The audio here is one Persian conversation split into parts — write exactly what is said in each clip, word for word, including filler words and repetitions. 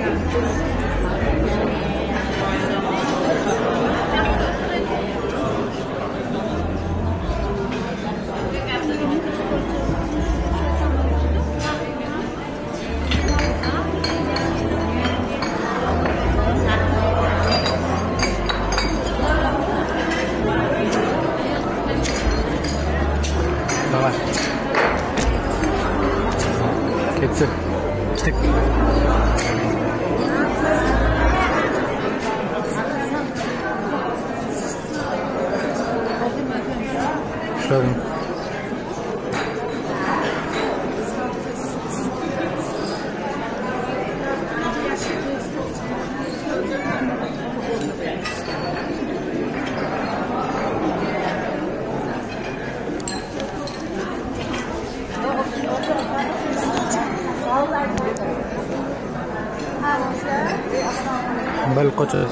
Ketdi. Tik. Ushladim. بل قطز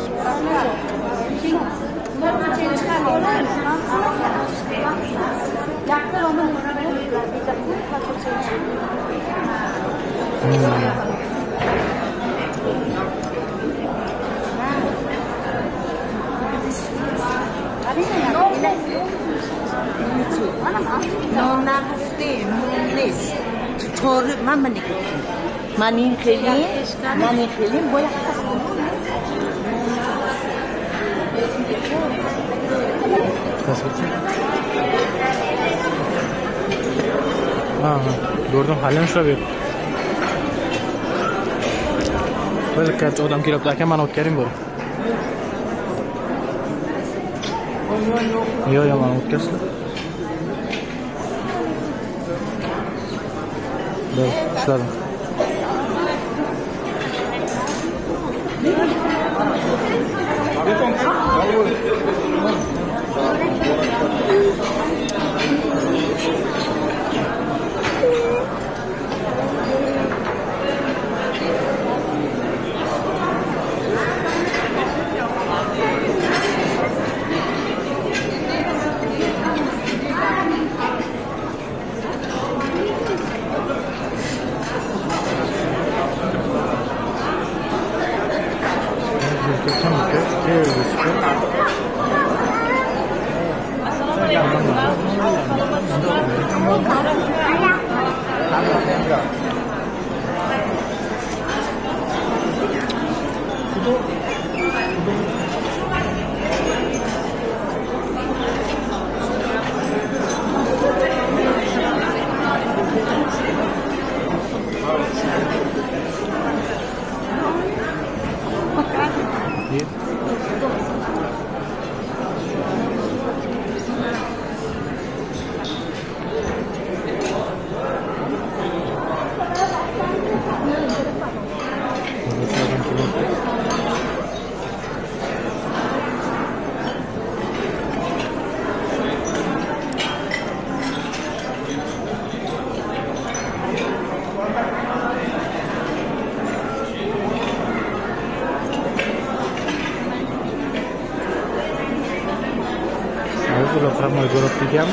non nafte non tor mama ne mani kheli mani kheli boya ha gördüm halen ushlab ber. Bir kaç odam kelibdi aka, men o'tkaring bor. Yo yo, men o'tkazdim. Ber, ushladim. Lo faremo il golo pigliamo.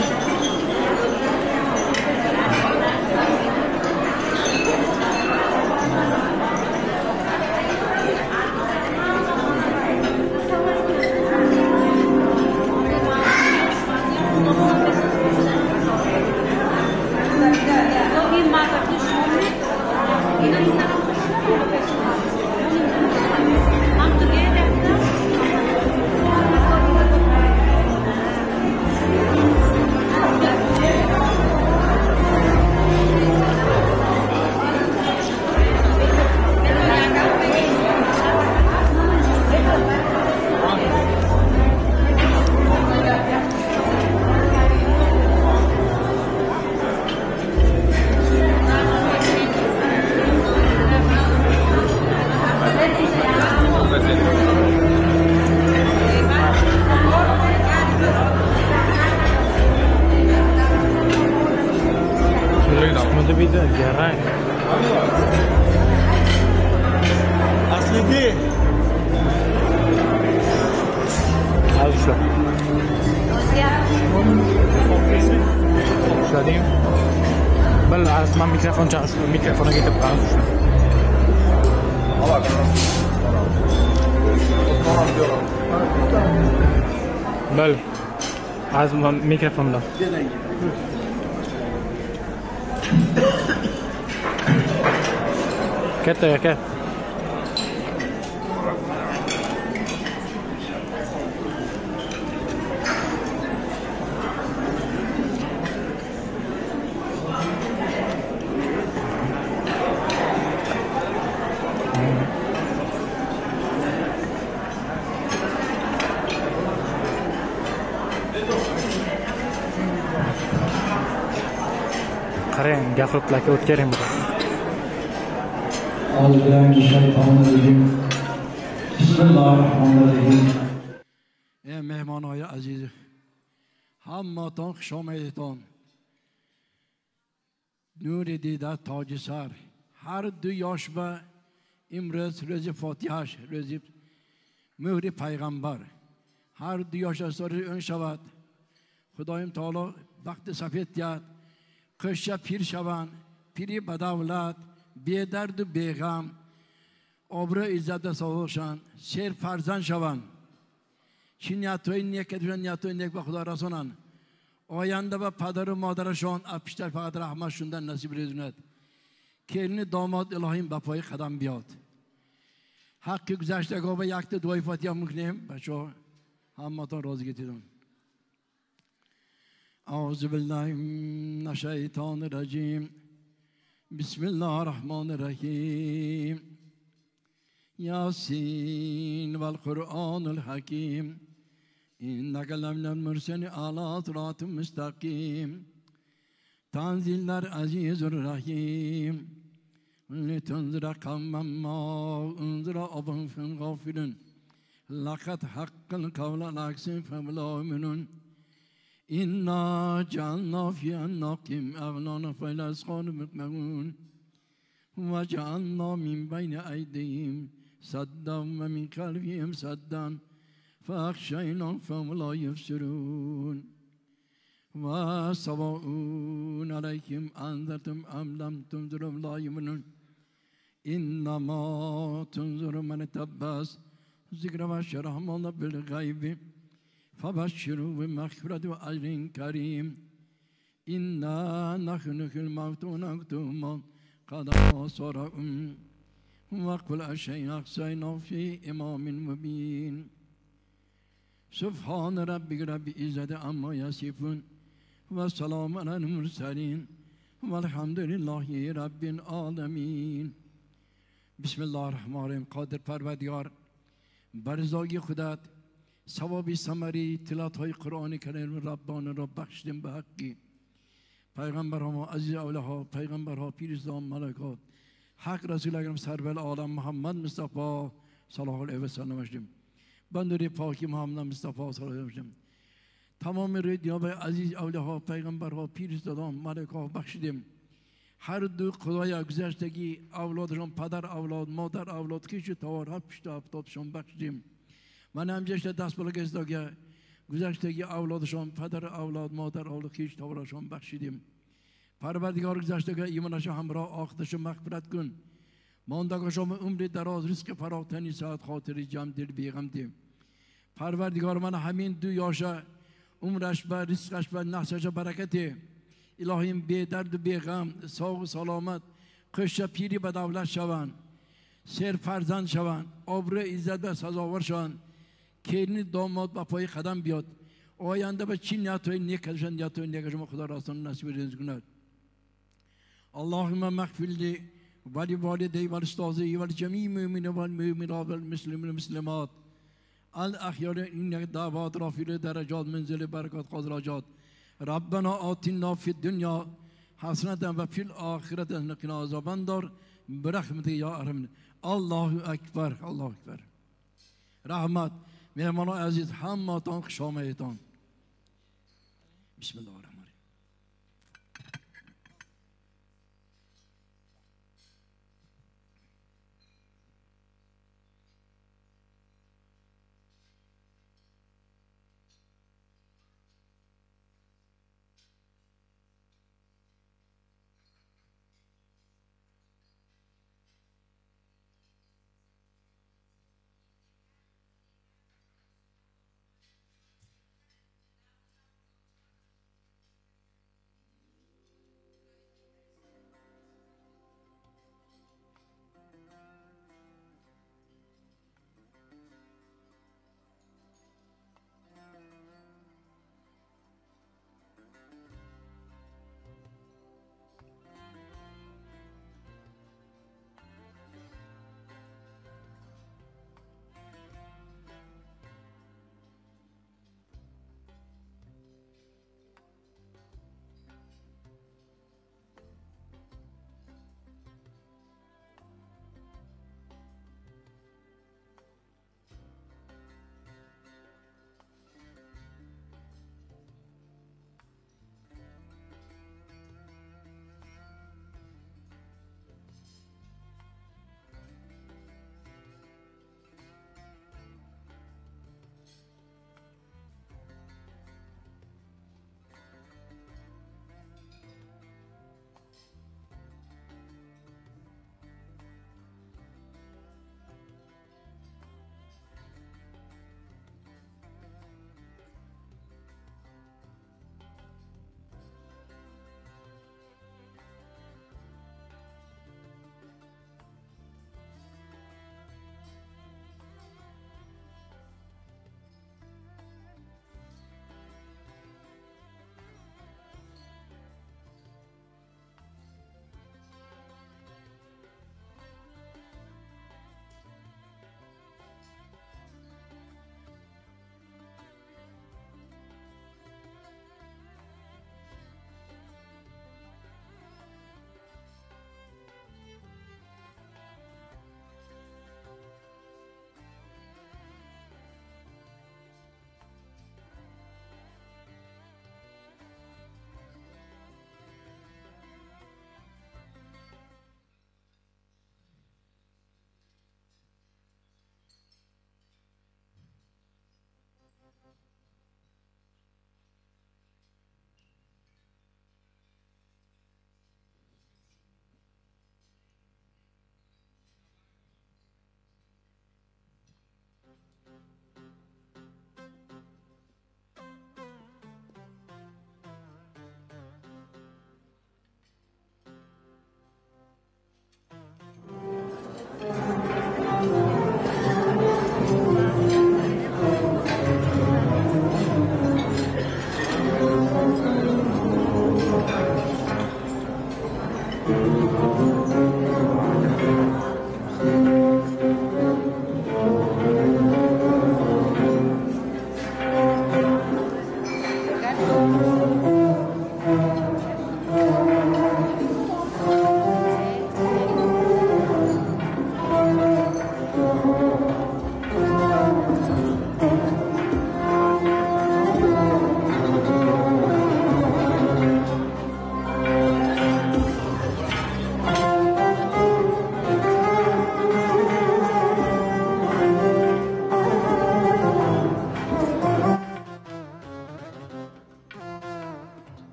vida jarang. Asli di. Alsa. Ushladim. Bal, man mikrofon chaqirib, mikrofoniga ketib qoldim. بله از میکروفون دار کته یا که قرين قفلت لك وتكرم أعوذ بالله من الشيطان الرجيم بسم الله الرحمن الرحیم. ای مهمانای عزیز همتان خوش آمدید. نور دیده تاج سر هر دو یاش به امروز روز فاتحهش روز مهر پیغمبر هر دو یاش از اون شود خدایم تعالی وقت سفید کرد کشا پیر شوند پیری بدولت بی درد و بی غم آبرو عزت سازشان شیر فرزند شوند چی نیتوی نیک کدوشان نیتوی نیک به خدا رسانند آینده به پدر و مادرشان اپشتر فقط رحمتشوندن نصیب رزوند که این داماد الهیم به پای قدم بیاد حق گذشتگاه به یک دوای فاتحه میکنیم بچه ها همتان راضی گتیدون. أعوذ بالله من الشيطان الرجيم بسم الله الرحمن الرحيم ياسين والقرآن الحكيم إنك لمن المرسلين على صراط مستقيم تنزيل العزيز الرحيم لتنذر قوما ما أنذر آباءهم غافلون لقد حق القول على أكثرهم فهم لا يؤمنون إنا جعلنا في أعناقهم أغلالا فإلى الأذقان مقمحون وجعلنا من بين أيديهم سدا ومن خلفهم سدا فأغشيناهم فهم لا يبصرون وسواء عليهم أنذرتم أم لم تنذرهم لا يؤمنون إنما تنذر من اتبع ذكر الرحمن بالغيب فبشروا بمغفرة وأجر كريم إنا نحن نحيي الموتى ونكتب ما قدموا وأثارهم وكل شيء أحصيناه في إمام مبين سبحان ربك رب العزة عما يصفون وسلام على المرسلين والحمد لله رب العالمين. بسم الله الرحمن الرحیم. قادر پروردگار برزای خودت ثوابی ثمری تلاوت های قرآن کریم ربان را بخشیدیم به حقی پیغمبرها عزیز اولها پیغمبرها پیرزدان ملائکات حق رسول اکرم سرور عالم محمد مصطفی صلی الله علیه و سلم باشیم. بندر پاکی محمد مصطفی صلی الله علیه و سلم تمام ریدیاب عزیز اولها پیغمبرها پیرزدان ملائکات بخشیدیم. هر دو خدای گذشتگی اولادشان پدر اولاد مادر اولاد کیش توار هر پشت افتادشان بخشیدیم. من همجشت دست بالا گذاشته که گذشتگی اولادشان پدر اولاد مادر اولاد کیش توارشان بخشیدیم. پروردگار گذشته که ایمانشان همراه آخرش مغفرت کن. ماندگارشان عمر دراز رزق فراوانی ساعت خاطری جمع دل بیغم دیم. پروردگار من همین دو یاشه عمرش به رزقش به نحسش برکته الهیم بی درد و بی غم ساق و سلامت کش پیری به دولت شوند سر فرزند شوند آبرو عزت به سزاوار شوند که این داماد به پای قدم بیاد آینده به چی نیتوی نیک کشند نیتوی نیک شما خدا راستان نصیب رزق کند. اللهم مغفر لی ولی والدی و استاذی و جمیع مؤمنین و المؤمنات و المسلمین و المسلمات الاخیار این دعوات رافع درجات منزل برکات قدرات. ربنا آتنا فی الدنیا حسنة و فی الاخرة نقنا عذاب النار برحمتک یا ارحم. الله اکبر الله اکبر. رحمت مهمانان عزیز همتان خوش آمدید. بسم الله الرحمن الرحیم.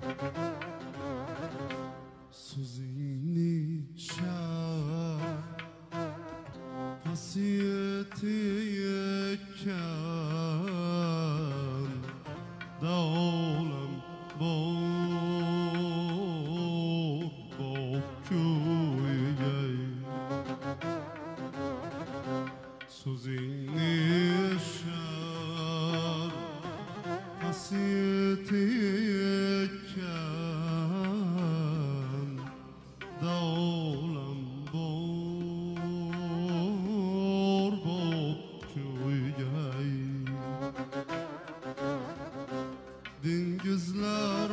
سوزینی شب حسیتی کن دولم با با کویی سوزینی شب حسیتی کن دولم بار با کویی dengizler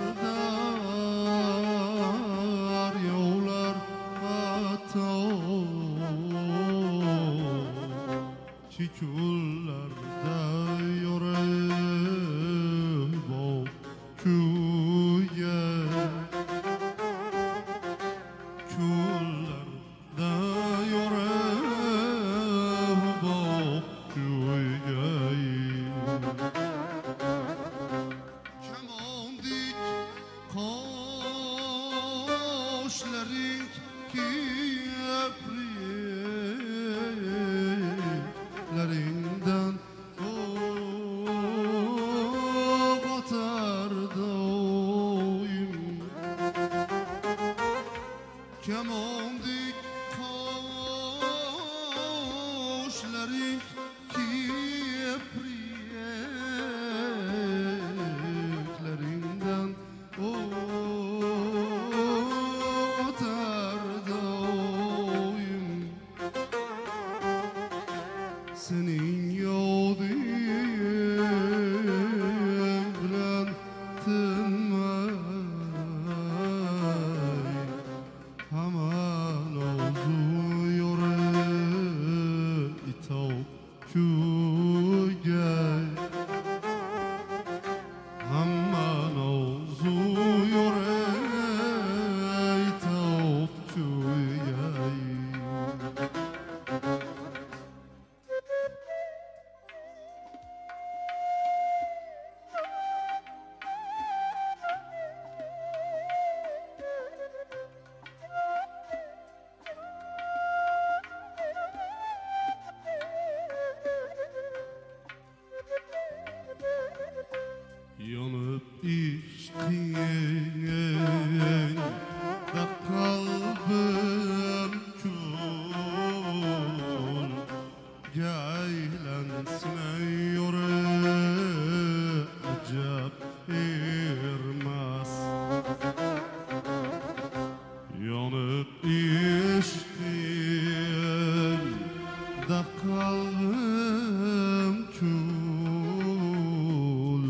daryolar hatta çiçullerde yoreb o küye küllerde yoreb o küye kemandik kaşların kipriklerinden o batar doyum kemandik kaşların kipriklerinden o batar doyum senin yodin bilen tınmay haman ozuyor itav kügey haman ozuyor itav kügey yanıp içtiğin de kalbim kül geylenmiyor acep irmez yanıp içtiğin de kalbim kül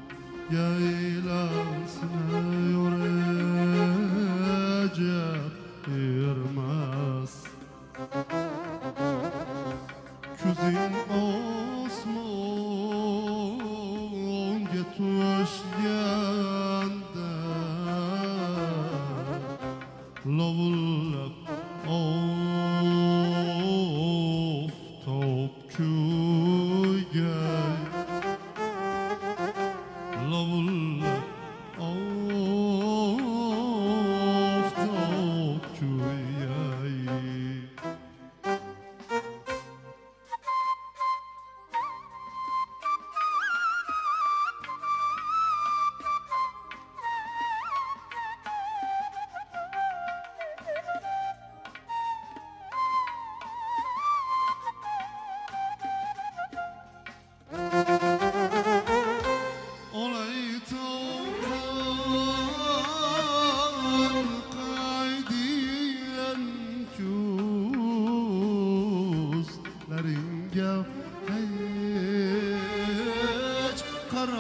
yaylasıyor acep irmez küzün osman getüş yanda lavullak of top kügey lavullak of top kügey olay tavkan kaydiyen küzleringe hiç kara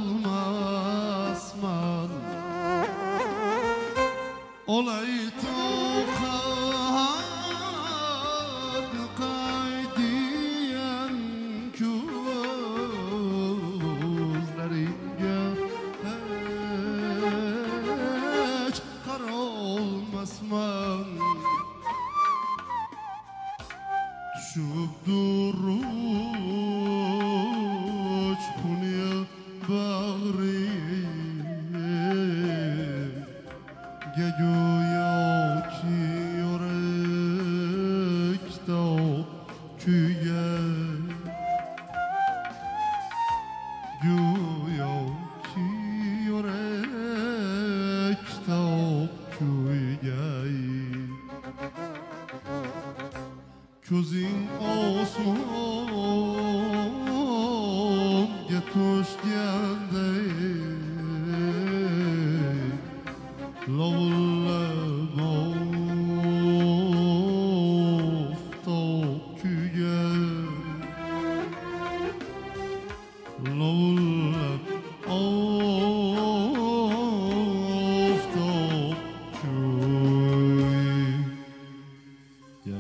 olmazman olay tavkan kaydiyen küzleringe hiç kara olmazman düşüp duruç punya bağrı گویا کی یورک تا کیه گویا کی یورک تا کیه کزین آسمان گتوش گنده لولا گفتا کیه لولا گفتا کیه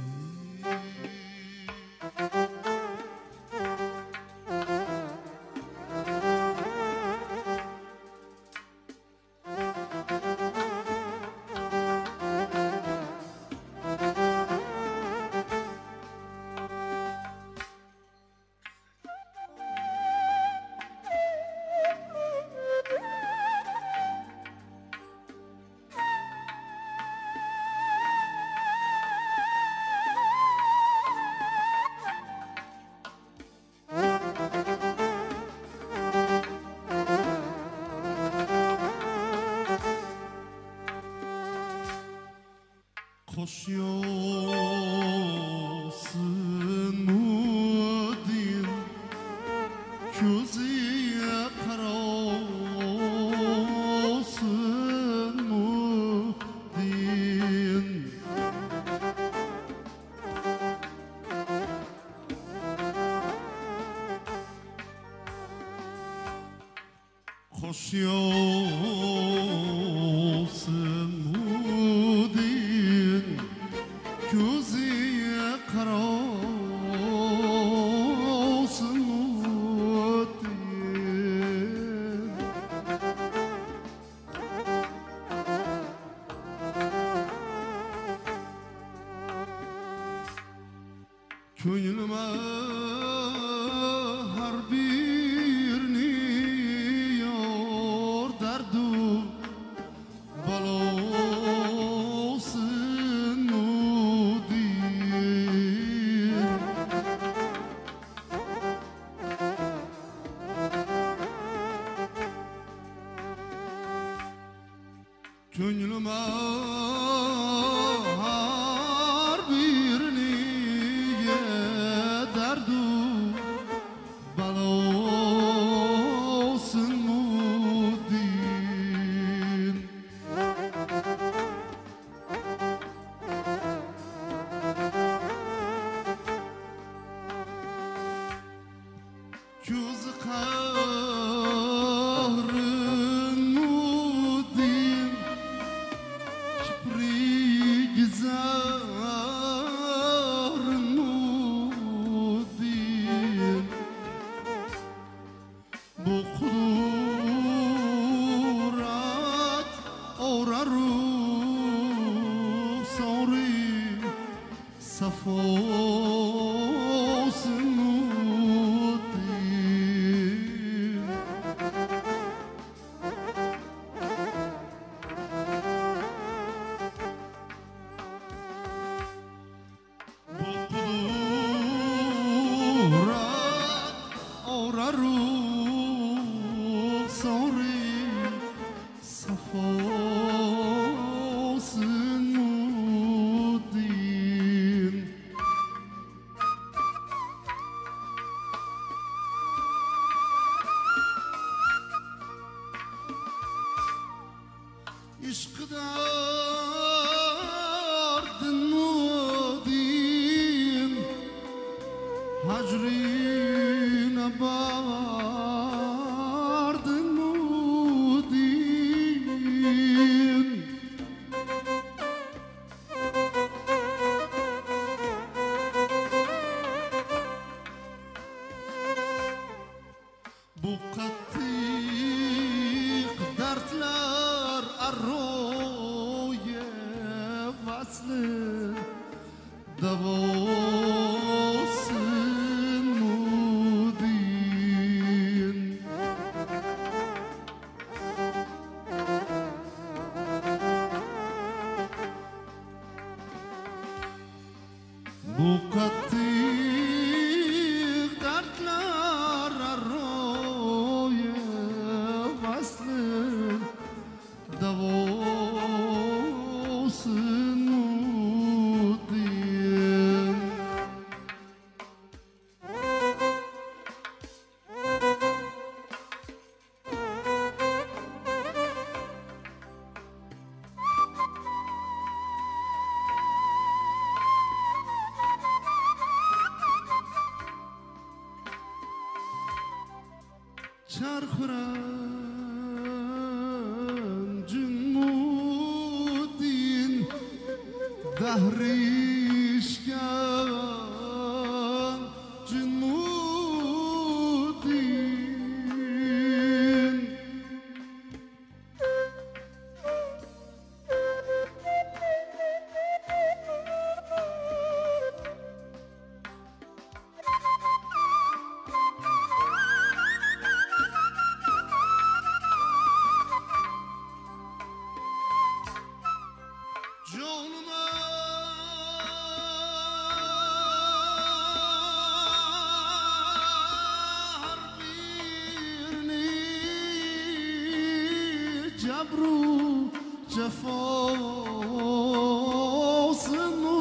Koşuyorsun mudin Küziye karolsun mudin Koşuyorsun mudin Küziye karolsun mudin Könlüme her birini yor derdu balolsun mudin Könlüme her birini derdu balolsun mudin Küz kahrın mudin Kiprik zarın mudin Bu kudurat oraru sori safosun mudin Bu kudurat oraru sori safosun mudin İşkıdardın mudin Hacrine bardın mudin Bu kattik dertler arroye vaslı davosın mudin دواسن مودین چرخورم جنودین دهریش کن جنودین جبرو جفاسنو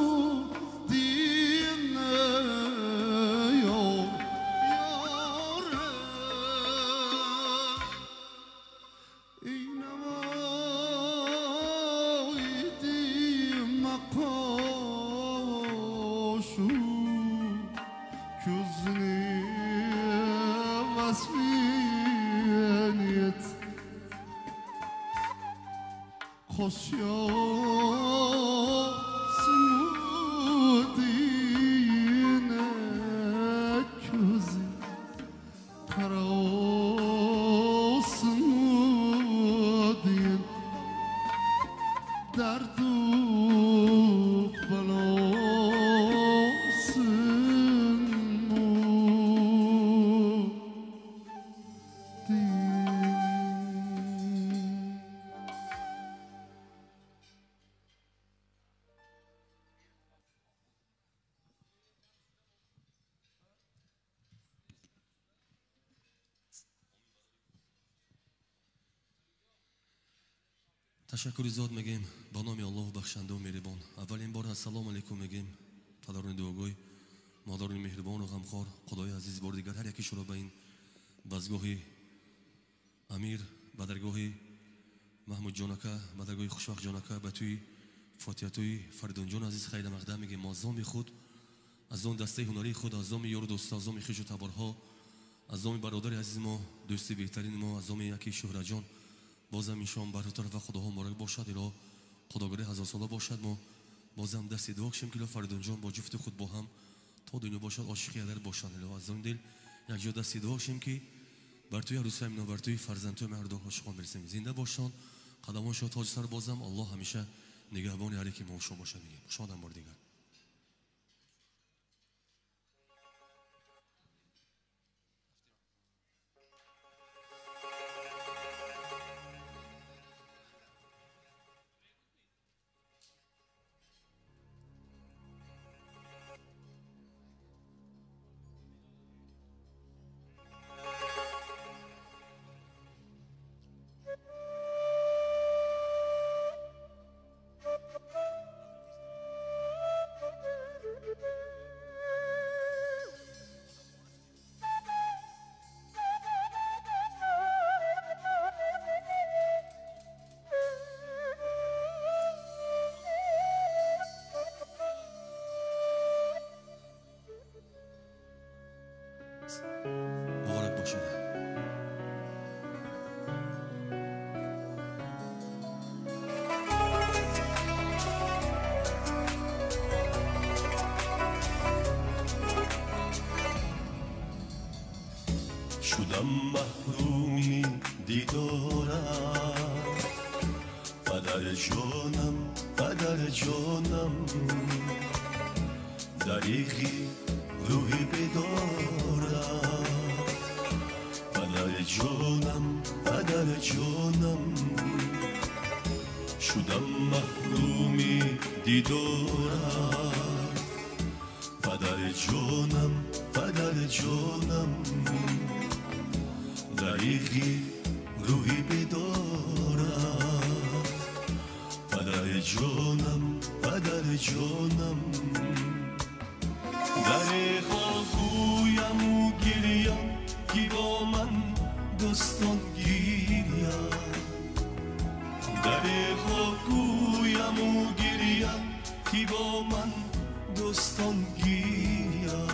دینه یار یاره اینوایدیم نقاشو کزنی وصفینیت خوشیار سمودینه کزی قراسمودین درد و بلاسمودین تشکری زیاد میگیم با نام الله بخشنده و مهربان. اولین بار السلام علیکم میگیم پدران دوگوی مادران مهربان و غمخوار. خدای عزیز بار دیگر هر یکیش رو به این بزگاهی امیر به درگاهی محمود جانکه به درگاهی خوشوقت جانکه به توی فاتحه فریدون جان عزیز خیر مقدم میگیم. از نام خود از اون دسته هنری خود از نام یار و دوست از نام خویش و تبارها از نام برادر عزیز ما دوستی بهترین ما از نام یکی شهرت جان بازم این شام بر طرف خداها مبارک باشد. ایرا خداگری هزار ساله باشد. ما بازم دستی دعا کشیم که فریدون جان با جفت خود با هم تا دنیا باشد عاشقی در باشند. ایرا از اون دل یک جا دستی دعا کشیم که بر توی عروس اینا بر توی فرزند توی مردان عاشقان برسیم زنده باشند قدمانشان تاج سر. بازم الله همیشه نگهبان هر کی ما شما باشه. میگیم شادم بار دیگر. مبارک باشید. شدم محرومی دیدارم پدر جانم پدر جانم دریغی روحی بدارم پدر جانم پدر جانم شدم محرومی دیدارم پدر جانم پدر جانم دریغی روحی بدارم جانم پدر جانم در خاکویم و گریم کی با من دوستان گیریم در خاکویم و گریم کی با من دوستان گیریم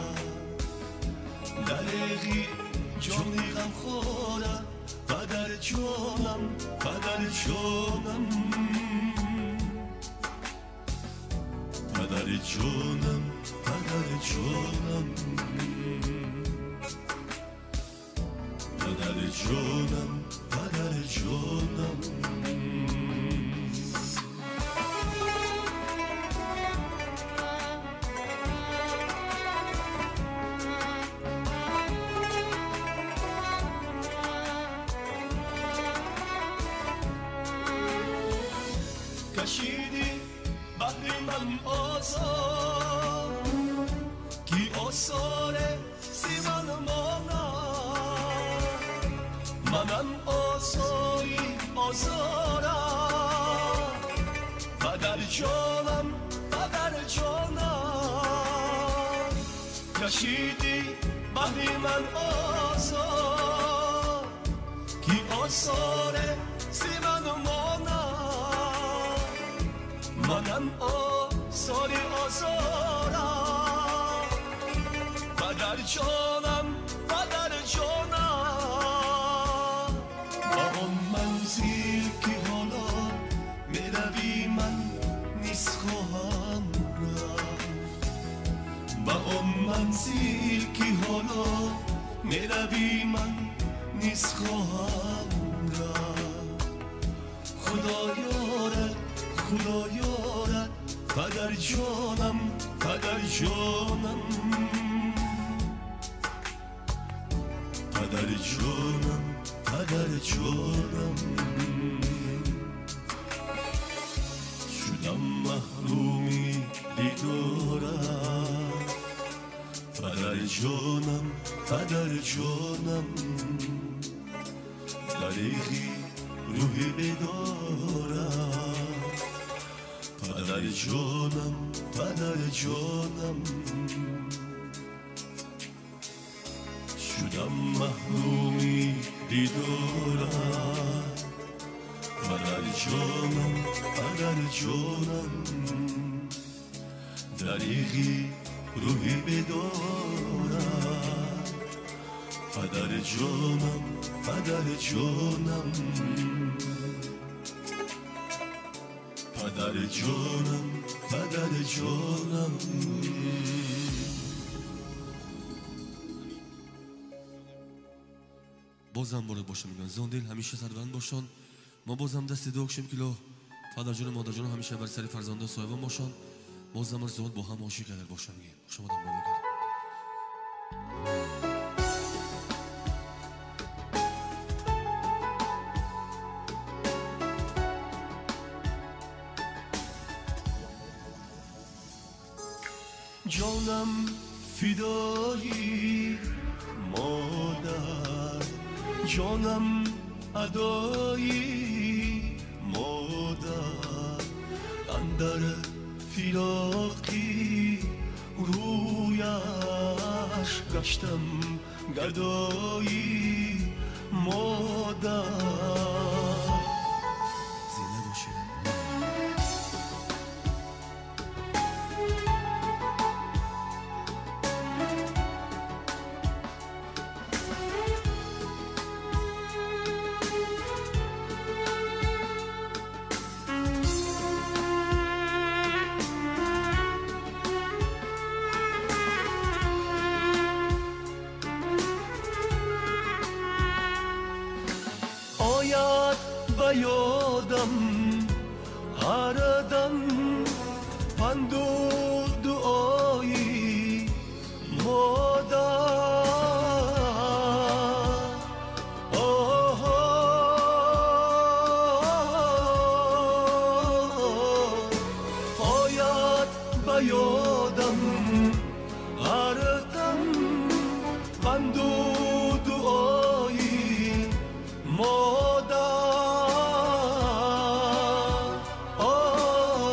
دلغی جانی غم خورد پدر جانم پدر جانم پدر جانم پدر جانم پدر جانم پدر جانم کشیدی بحر من آزار کی آثار سیمن مانا منم آثاری آزارم پدر جانم پدر جانم کشیدی بحر من آزار کی آثار سیمن مانا منم آثاری آزارم پدر جانم پدر جانم با آن منزل که حالا میروی من نیست خواهم رفت با آن منزل که حالا میروی من نیست خواهم رفت خدا یارد خدا یارد پدر جانم پدر جانم پدر جانم پدر جانم شدم محرومی دیدارت پدر جانم پدر جانم دریغی روحی بدارم پدر جانم پدر جانم شدم محرومی دیدارت پدر جانم پدر جانم دریغی روحی بدارم پدر جانم پدر جانم پدر جانم پدر جانم بازم وارد باشم میگن زندل همیشه سربند باشن ما بازم دست دو کشیم کلو پدر جان مادر جان همیشه بر سر فرزندان صاحبان باشن بازم زود با هم عاشق کرده باشن میگن شما دم بگیر جانم فدایی مادر جانم ادایی مادر اندر فراقی رویش گشتم گدایی مادر زنده باشید یادم هر دم پند و دعایی مادر آید به یادم هر دم پند و دعایی مادر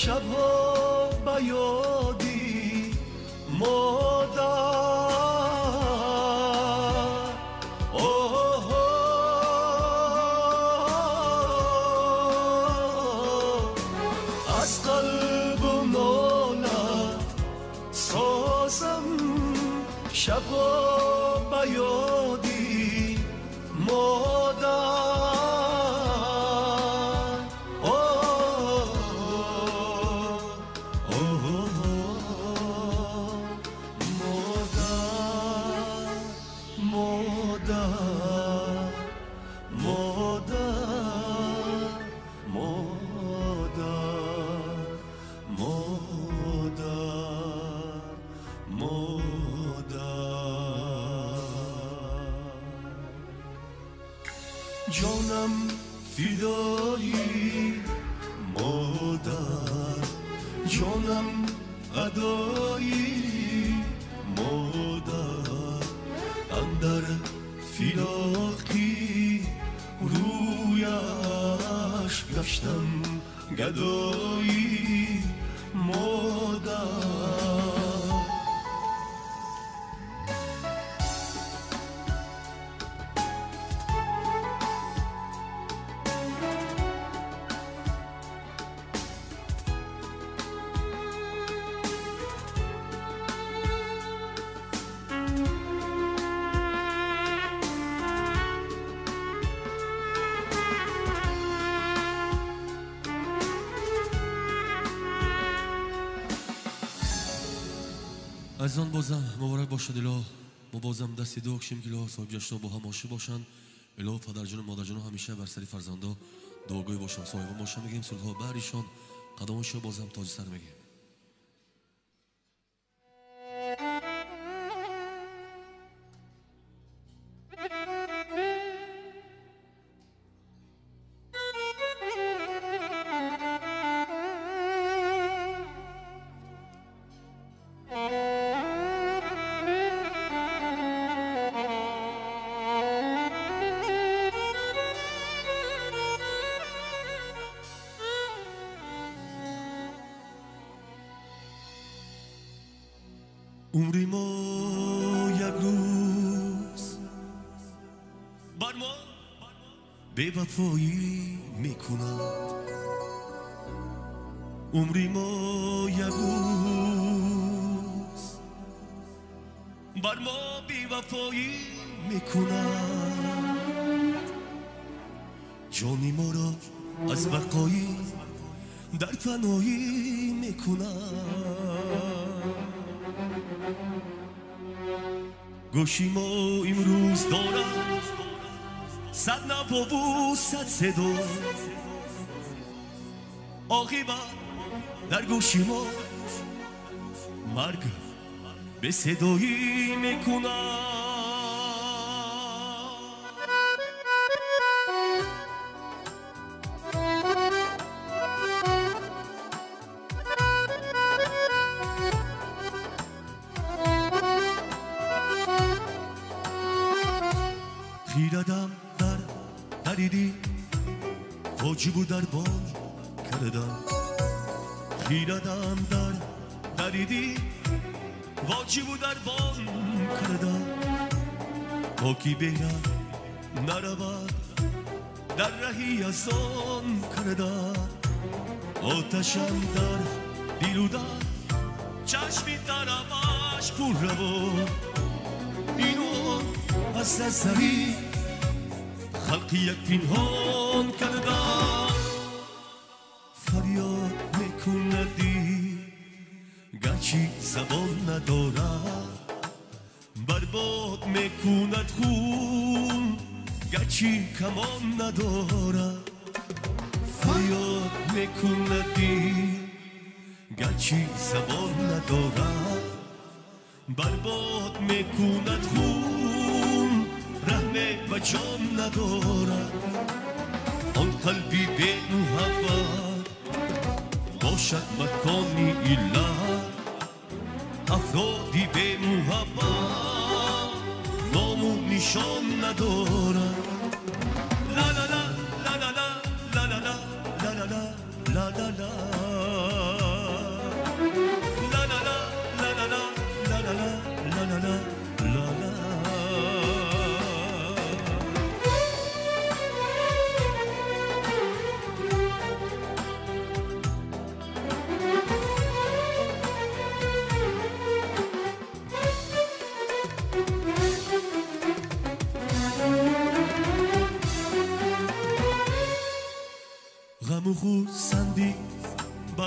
شبها به یادی مادر از قلب و ناله سازم شبها به یادی مادر جانم فدایی مادر جانم ادایی مادر اندر فراقی رویش گشتم گدایی مادر از آن بازم مبارک باشد اله ما بازم دستی دو کشیم که اله صاحب جشن با هم آشتی باشند اله پدر جان و مادر جان همیشه بر سری فرزندا دعاگوی باشند صاحب باشن میگیم صلح بر ایشان قدمش بازم تاج سر میگیم عمری ما یک روز بر ما بی‌وفایی میکند عمری ما یک روز بر ما بی‌وفایی میکند جانی ما را از بقایی در فنایی میکند گوشی ما امروز دارد صد نوا و صد صدا عاقبت در گوشی ما مرگ به صدایی میکند خیردم در دریدی واجب در بان کردم خیردم در دریدی واجب در بان کردم پاکی بیرم نرود در رهی از آن کردم آتشم در دیرو در چشمی درمش پر روان اینو از سرسری خلقی یک پنهان کردم فریاد میکندی گرچه زبان ندارد برباد میکند خون گرچه کمان ندارد فریاد میکندی گرچه زبان ندارد برباد میکند خون رحم و جان ندارد آن قلبی به محبت باشد مکانی علت افرادی به محبت نام و نشان ندارد لا لا لا لا لا لا لا لا لا لا لا لا لا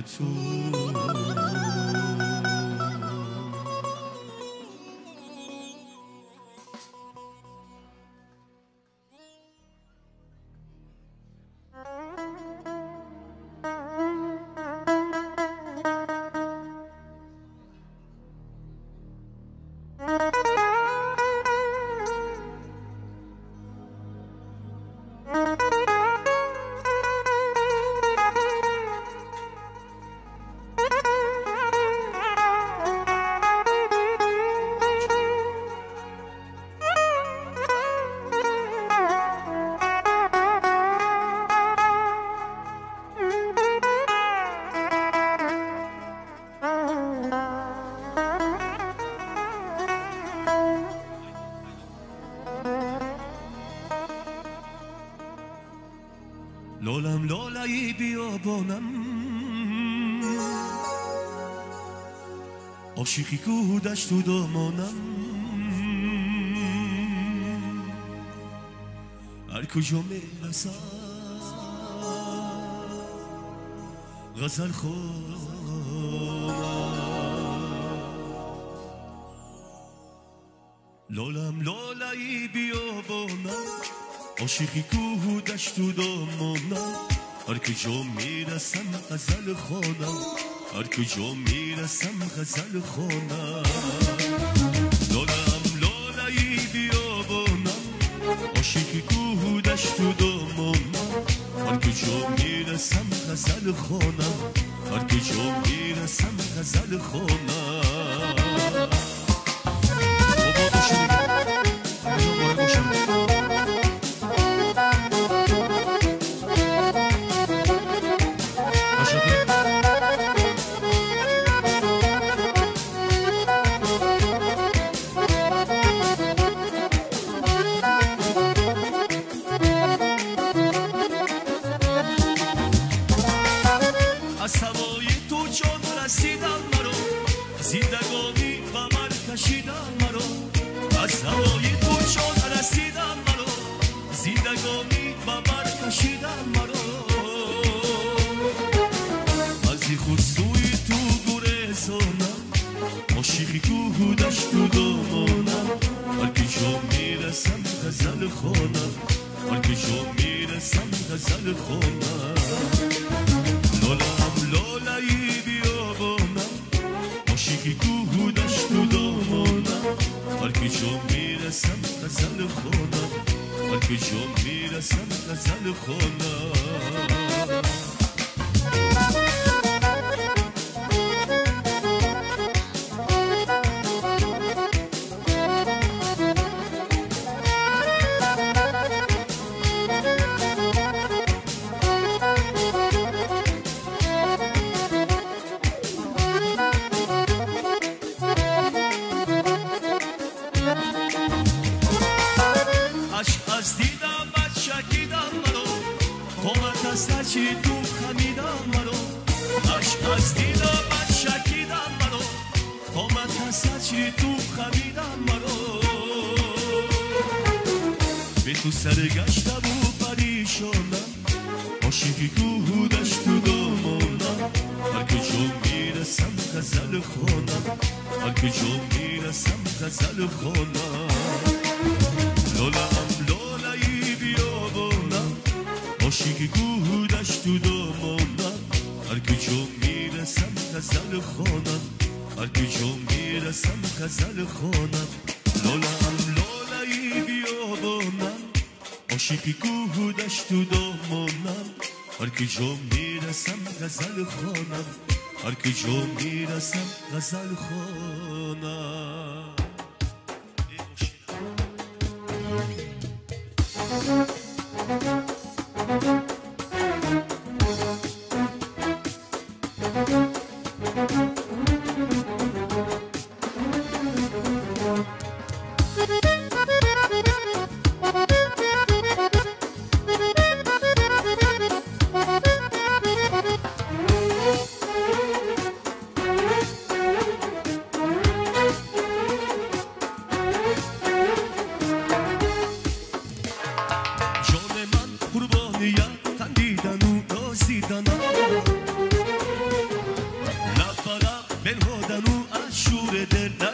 تو لولم لولای بیابانم عاشقی کو دشت و دامانم هر کجا میرسم غزل خوانم لولم لولای بیابانم عاشقی کو دشت و دامانم هر کجا میرسم غزل خوانم هر کجا میرسم غزل خوانم لولم لولای بیابانم عاشقی کو دشت و دامانم هر کجا میرسم غزل خوانم هر کجا میرسم غزل خوانم از هوای تو چون رسیدم مرا زندگانی قمر کشیدم مرا از هوای تو چون رسیدم مرا زندگانی قمر کشیدم مرا از خودسوی تو گریزانم عاشقی کو دشت و دامانم هر کجا میرسم غزل خوانم هر کجا میرسم غزل خوانم لولم لولای بیابانم عاشقی کو دشت و دامانم هر کجا میرسم غزل خوانم هر کجا میرسم غزل خوانم از دیدم بد شکیدم مرا قامت از تچی تو خمیدم مرا عشق از دیدم بد شکیدم مرا قامت از تچی تو خمیدم مرا به تو سرگشتم و پریشانم عاشقی کو دشت و دامانم هر کجا میرسم غزل خوانم هر کجا میرسم غزل خوانم لولم لولای بیابانم عاشقی کو دشت و دامانم هر کجا میرسم غزل خوانم هر کجا میرسم غزل خوانم لولم لولای بیابانم عاشقی کو دشت و دامانم هر کجا میرسم غزل خوانم هر کجا میرسم غزل خوانم جان من قربانیت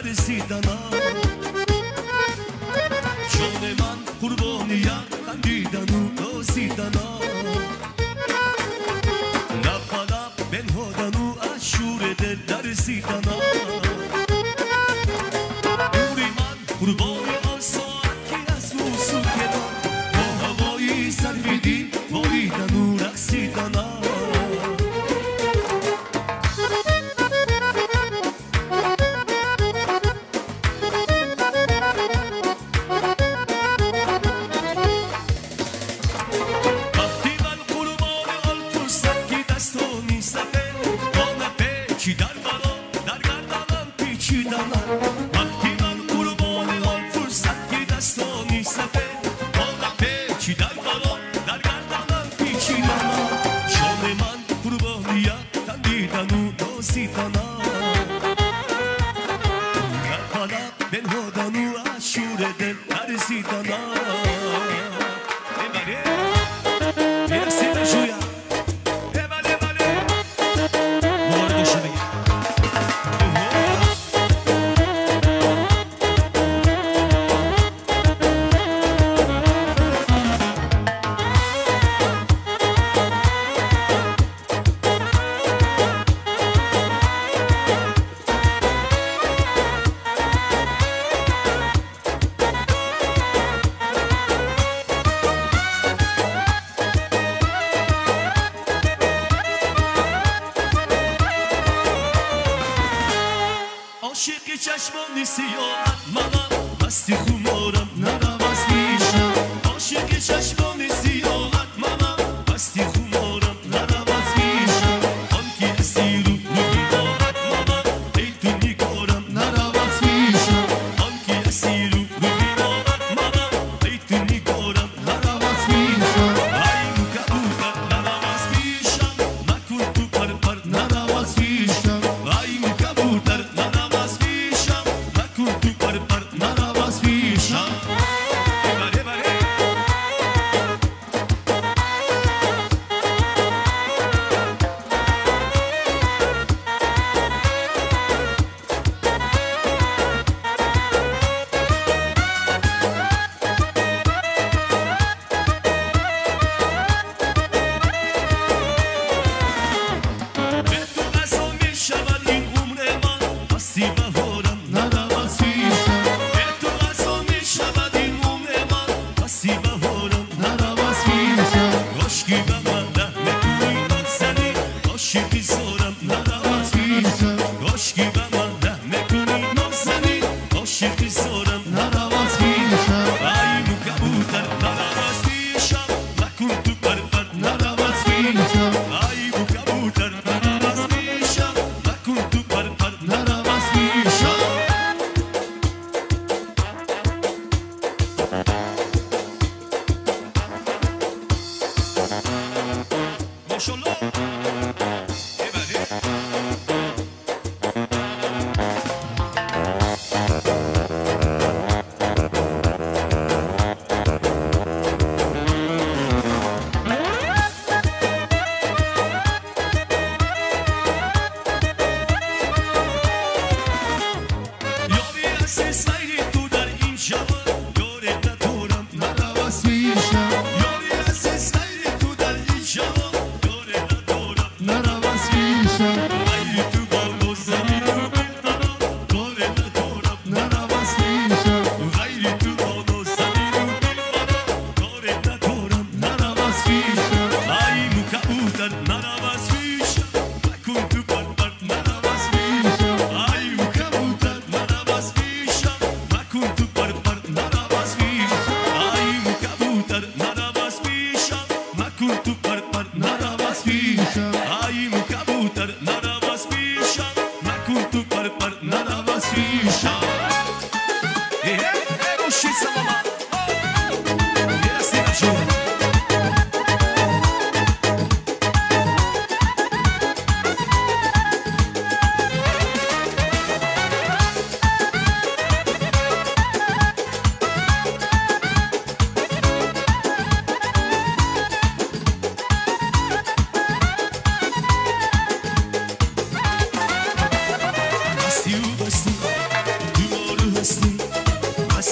نرسیدنا جان من قربانیت خندیدن و داسیدنا نقلب بنهادن و از شور دل نرسیدنا نوری من قربانی آن ساعت که از او سوکدان با هوایی سر میدیم باریدن و رقصیدنا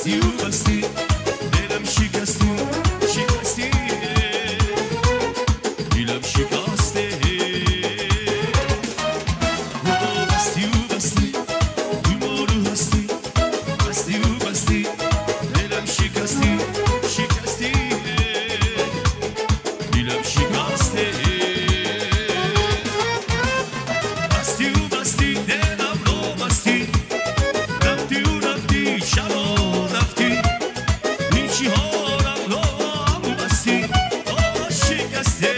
بستی و بستی دلم شکستی شکستی دلم شکسته بستی و بستی بیمارو هستی بستی و بستی دلم شکستی شکستی دلم شکسته بستی و بستی دلم رو بستی رفتی و رفتی شبا رفتی نیچی هارم رو بستی آه شکسته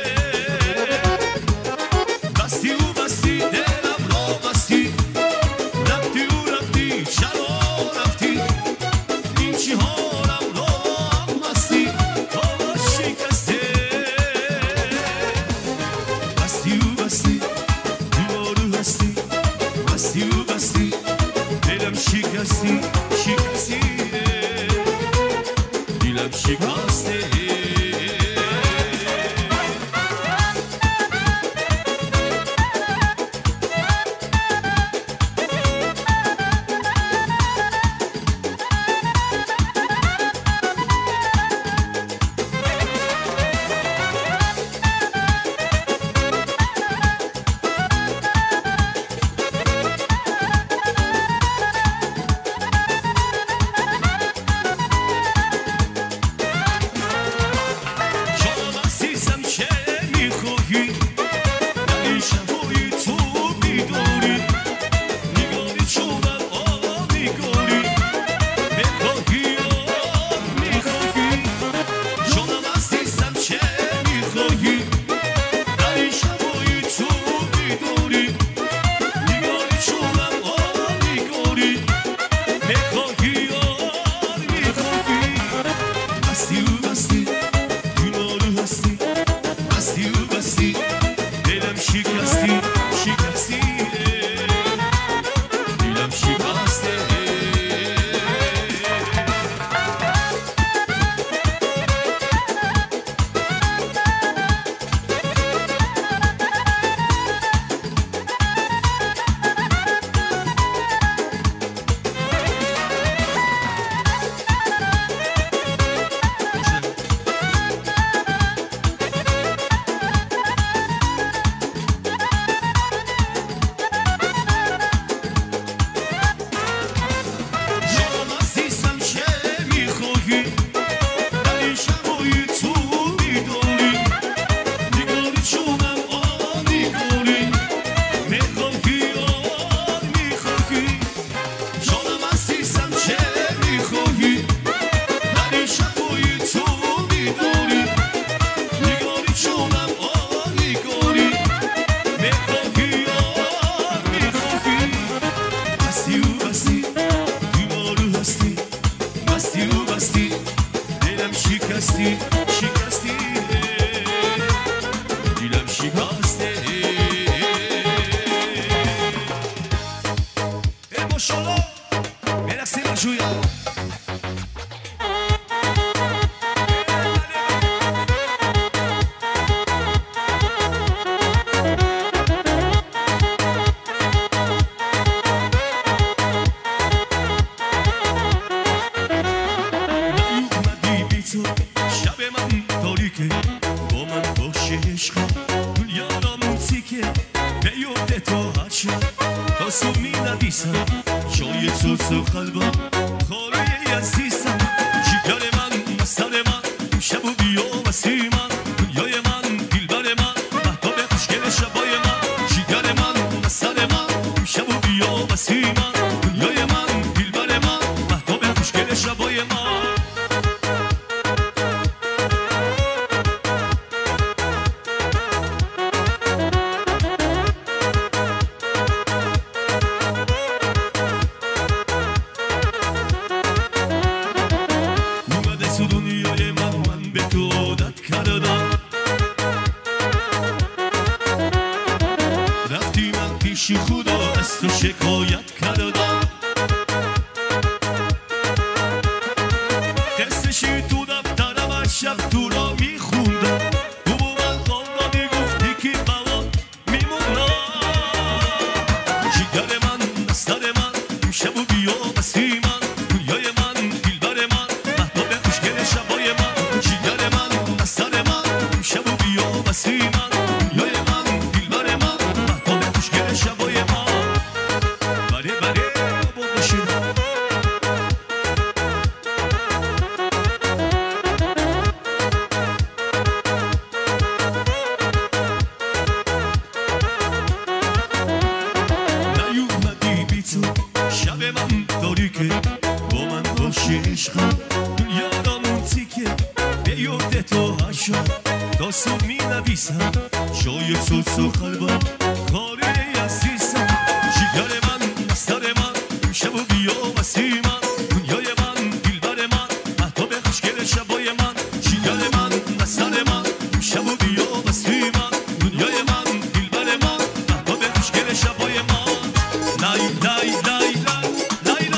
بستی و بستی دلم رو بستی رفتی و رفتی شبا رفتی نیچی هارم رو بستی آه شکسته بستی و بستی بیمارو هستی بستی و بستی دلم شکستی شکستی دلم شکسته شما عزیزم چه میخواهی در این شبای تو میداری نگاری چونم آه میگاری بخواهی آه میخواهی شما عزیزم چه میخواهی در این شبای تو میداری نگاری چونم آه میگاری بخواهی آه میخواهی بستی و بستی بیمارو هستی بستی و بستی دلم شکستی شکستی دلم شکسته شما عزیزم چه میخواهی در این شبای تو میداری نگاری چونم آه میگاری میخواهی آه میخواهی شما عزیزم چه میخواهی در این شبای تو میداری نگاری چونم آه میگاری میخواهی آه میخواهی بستی و بستی بیمارو هستی بستی و بستی دلم شکستی شکستی دلم شکسته ای ماشاءالله برقصی بجویا نیومدی بی تو شب من تاریکه با من باشه عشقا یادم تیکه به یاد تو هر شب تا صبح می نویسم جای تو تو قلبم خاره عزیزم جگر من مستر من شب و بیا وسی من دنیای من دلبر من مهتاب خوشگل شبای من جگر من مستر من شب و بیا وسی من دنیای من دلبر من مهتاب خوشگل شبای من اومده تو دنیای من من به تو عادت کردم رفتی من پیش خدا از تو شکایت کردم قصه‌شی تو دفترم از شب تو را میخوندم تو با من خواب میگفتی که بلا میمونم جگر من دستر من شب و بیا بسی من دنیای من نداری که با من باشی عشقم یادم اونتی که به یاد تو هشم داستان می نویسم شاید تو تو قلبم کاری عزیزم جگر من بستر من شب و بیا وسی من دنیای من دلبر من احتاب خوشگل شبای من جگر من بستر من شب و بیا وسی من دنیای من دلبر من احتاب خوشگل شبای من لای لای لای لای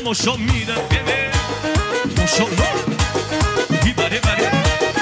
ماشا میرم ببه ماشالله بی بره بره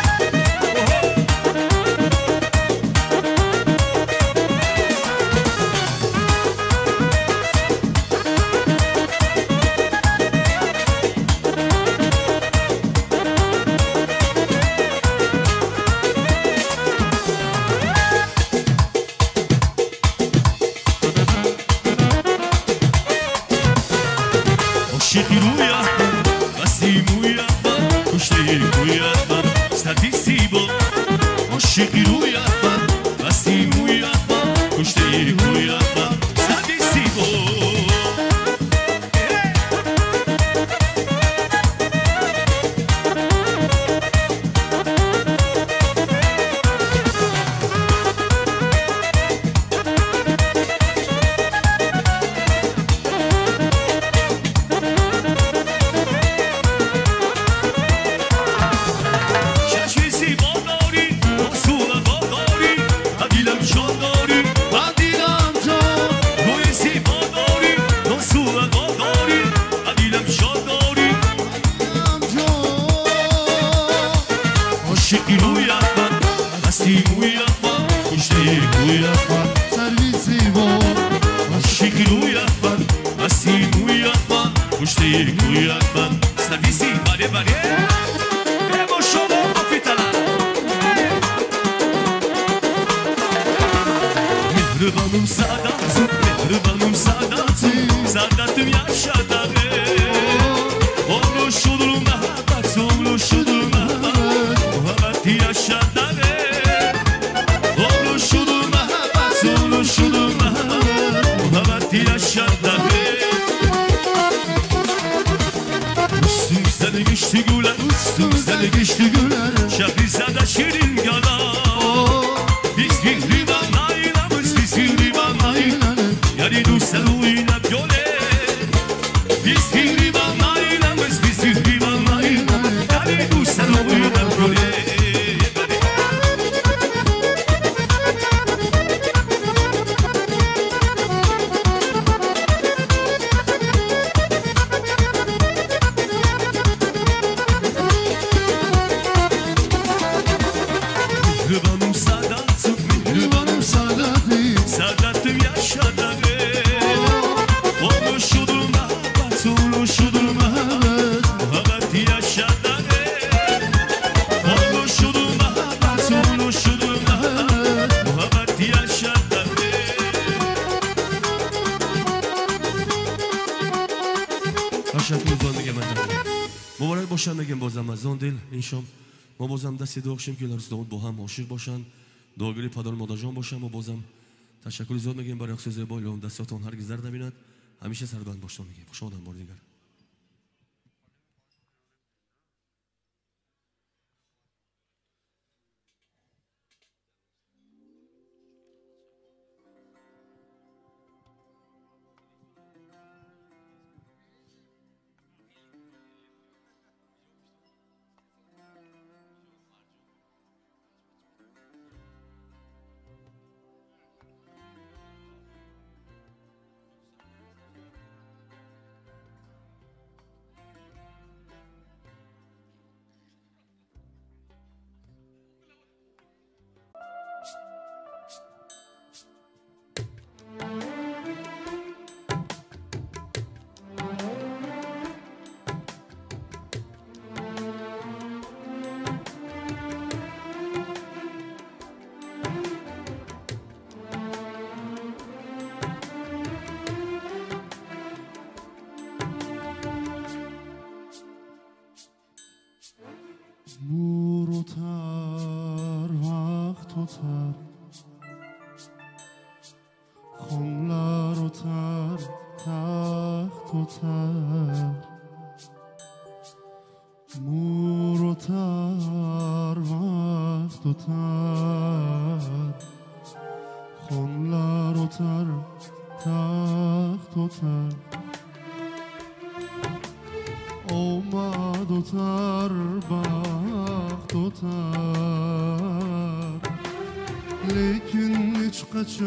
ما بازم دستی دعا کنیم که لرزداد با هم عاشق باشن دعاگری پدر مادرجان باشن و بازم تشکر زیاد میگیم برای رقص زیبا لون دستاتون هرگز درد نبیند همیشه سربلند باشتون میگیم خوش آمدن بار دیگر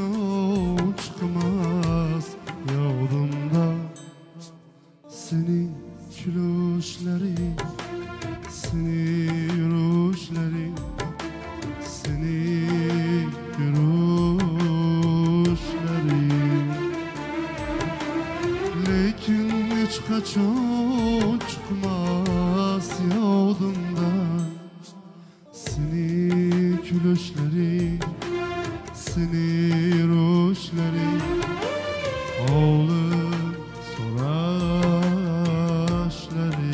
Çok çıkmaz yolumda seni lekin hiç kaçon çıkmaz yodumdan. Seni külüşleri, seni ruşları, oğlum soraşları.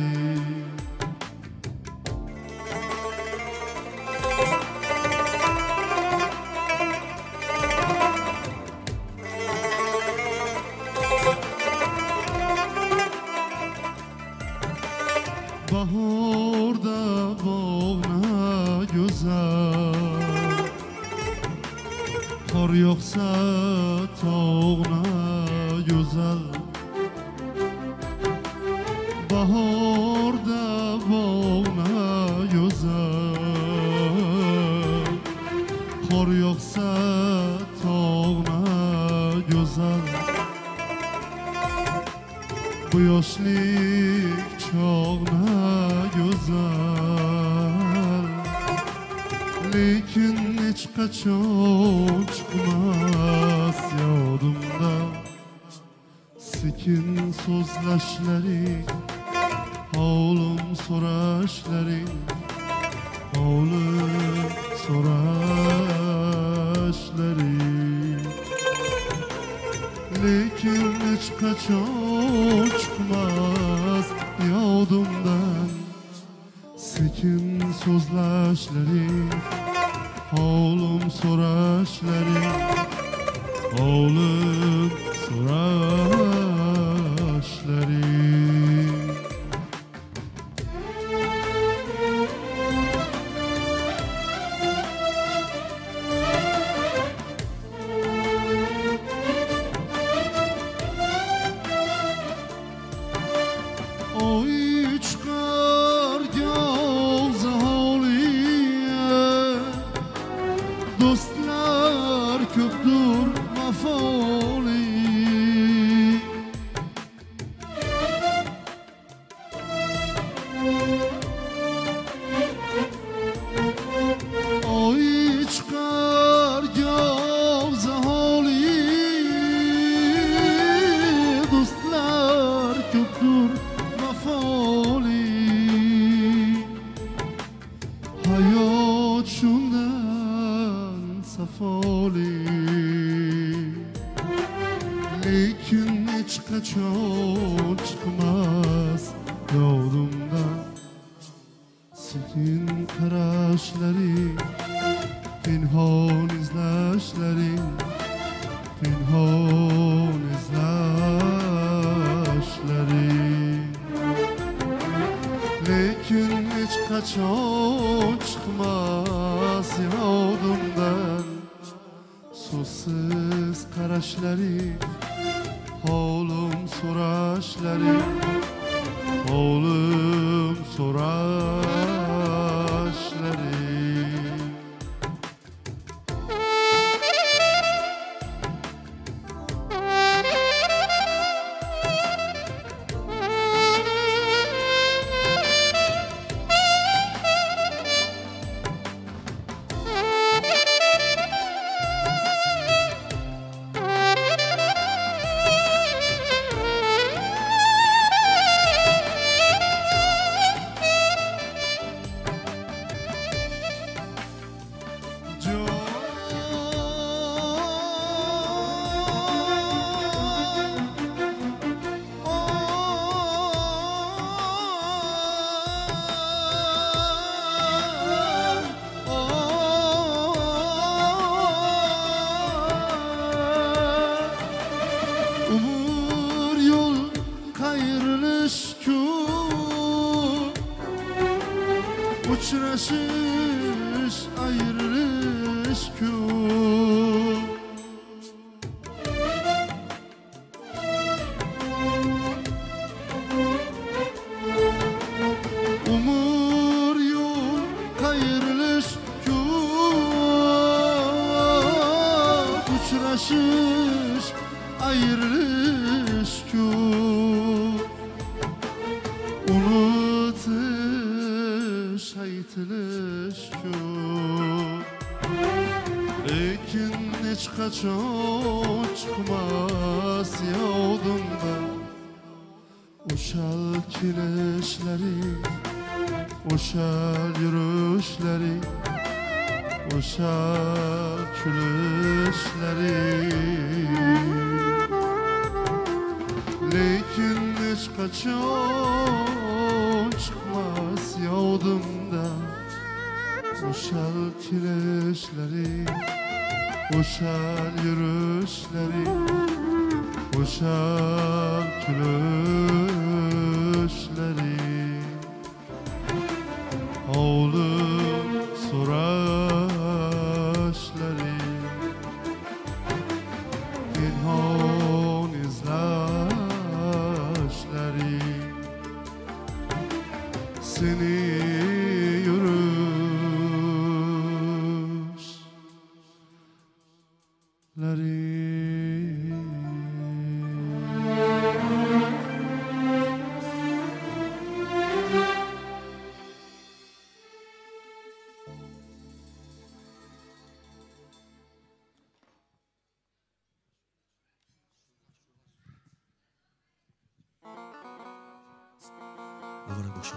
Bahorda boğna güzel, kor yoksa toğna güzel. Bahorda boğna güzel, kor yoksa toğna güzel. Bu yoshlik çağına güzel, lekin hiç kaçon çıkmaz yodumda. Sekin sözlaşları, oğlum soraşları, oğlum soraşları. Lekin hiç kaçon çıkmaz yodumdan. Sekin sözlaşları, oğlum soraşları, oğlum soraşları. Oy çıkar göz haliye, dostlar köptür vefali. Oy çıkar göz haliye, dostlar köptür vefali. Hayat şundan safali, lekin hiç kaçon çıkmaz yolumdan. Sekin karaşları, pinhon izlaşları, pinhon izlaşları. Lekin hiç kaçon çıkmaz yodumdan. Susuz karaşları, oğlum soraşları, oğlum soraşları. Umur yol kayrılış ku, uçraşış ayrılış ku. Umur yol kayrılış ku, uçraşış ayrılış ku. Unutış aytılış ku, lekin hiç kaçon çıkmaz yodumdan. Oşal kireçleri, oşal yürüyüşleri, oşal külüşleri. Lekin hiç kaçan çıkmaz yağdımdan. Oşal kireçleri, oşal yürüyüşleri, oşal külüşleri. Oğlum soraşları, pinhon izlaşları. Seni yürüyüşleri. مبارک باشه.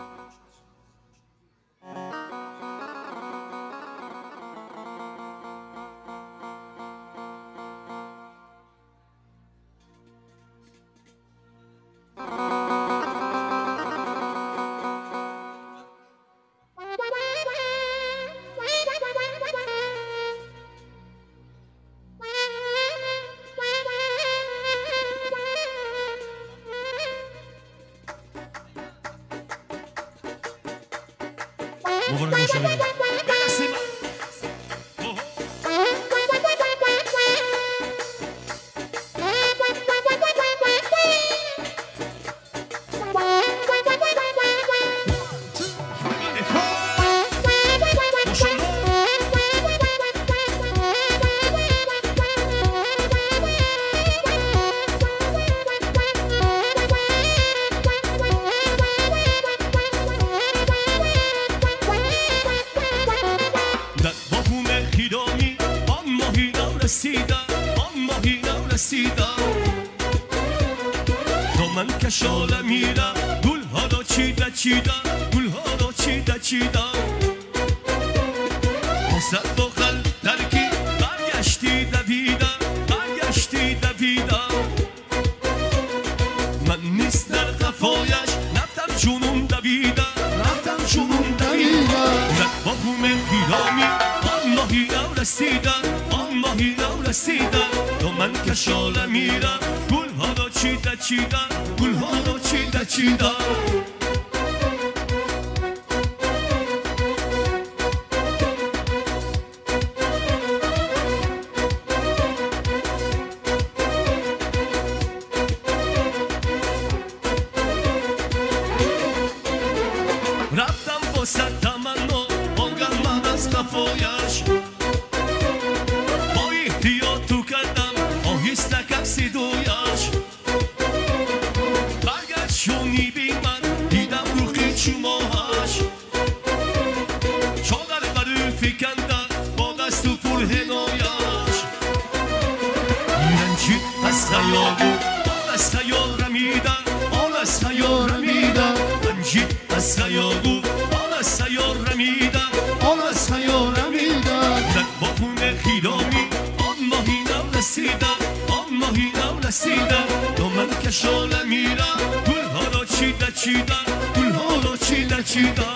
مبارک باشه. دامن کشاله میرم گل ها را چیده چیده گل ها را چیده چیده واسه بغل درکی برگشتی دویده برگشتی دویده من نیست در قفایش رفتم جنون دویده رفتم جنون دویده در باغوم گیرامی آن ماهی رو رسیده آن ماهی رو رسیده دامن کشاله میرم گل ها را چیده چیده گل ها را چیده چیده رفتم واسه تمنا آنگه من از قفایش با احتیاط تو کردم آهسته کسی دویش برگشت شونی بی من دیدم روخی چماهش چادر برو فکنده با دست و پر هنایش رنجید از خیالو آن از خیال رمیدن آن از خیال رمیدن رنجید از خیالو آن از خیال رمیدن آن از خیال رمیدن در باغون خیرامی آن ماهی نم رسیدن آن ماهی نم رسیدن دامن کشاله میرم گل ها را چیده چیدن گل ها را چیده چیدن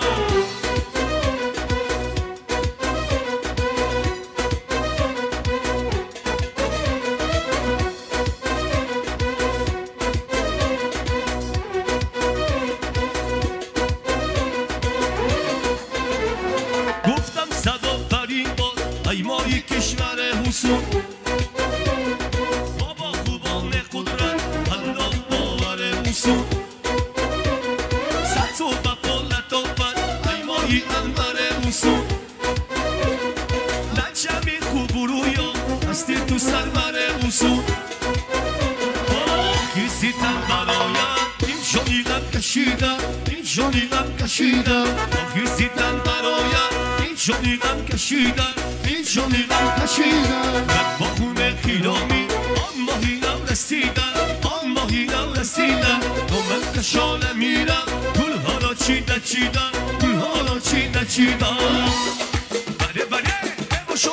گفتم صدا برین باد ای مای کشور حسون بابا خوبان قدرت الله باور حسون ست و بقا لطافت ای مای انور حسون لجمی خوب رویا هستی تو سرور حسون آخی زیتن برایم این جانی غم کشیدم این جانی غم کشیدم آخی زیتن برایم جانی غم کشیدن این جانی غم کشیدن در باغون خیرامی آن ماهی نم رسیدن آن ماهی نم رسیدن دامن نچیدن حالا چی نچیدن بله بله با شما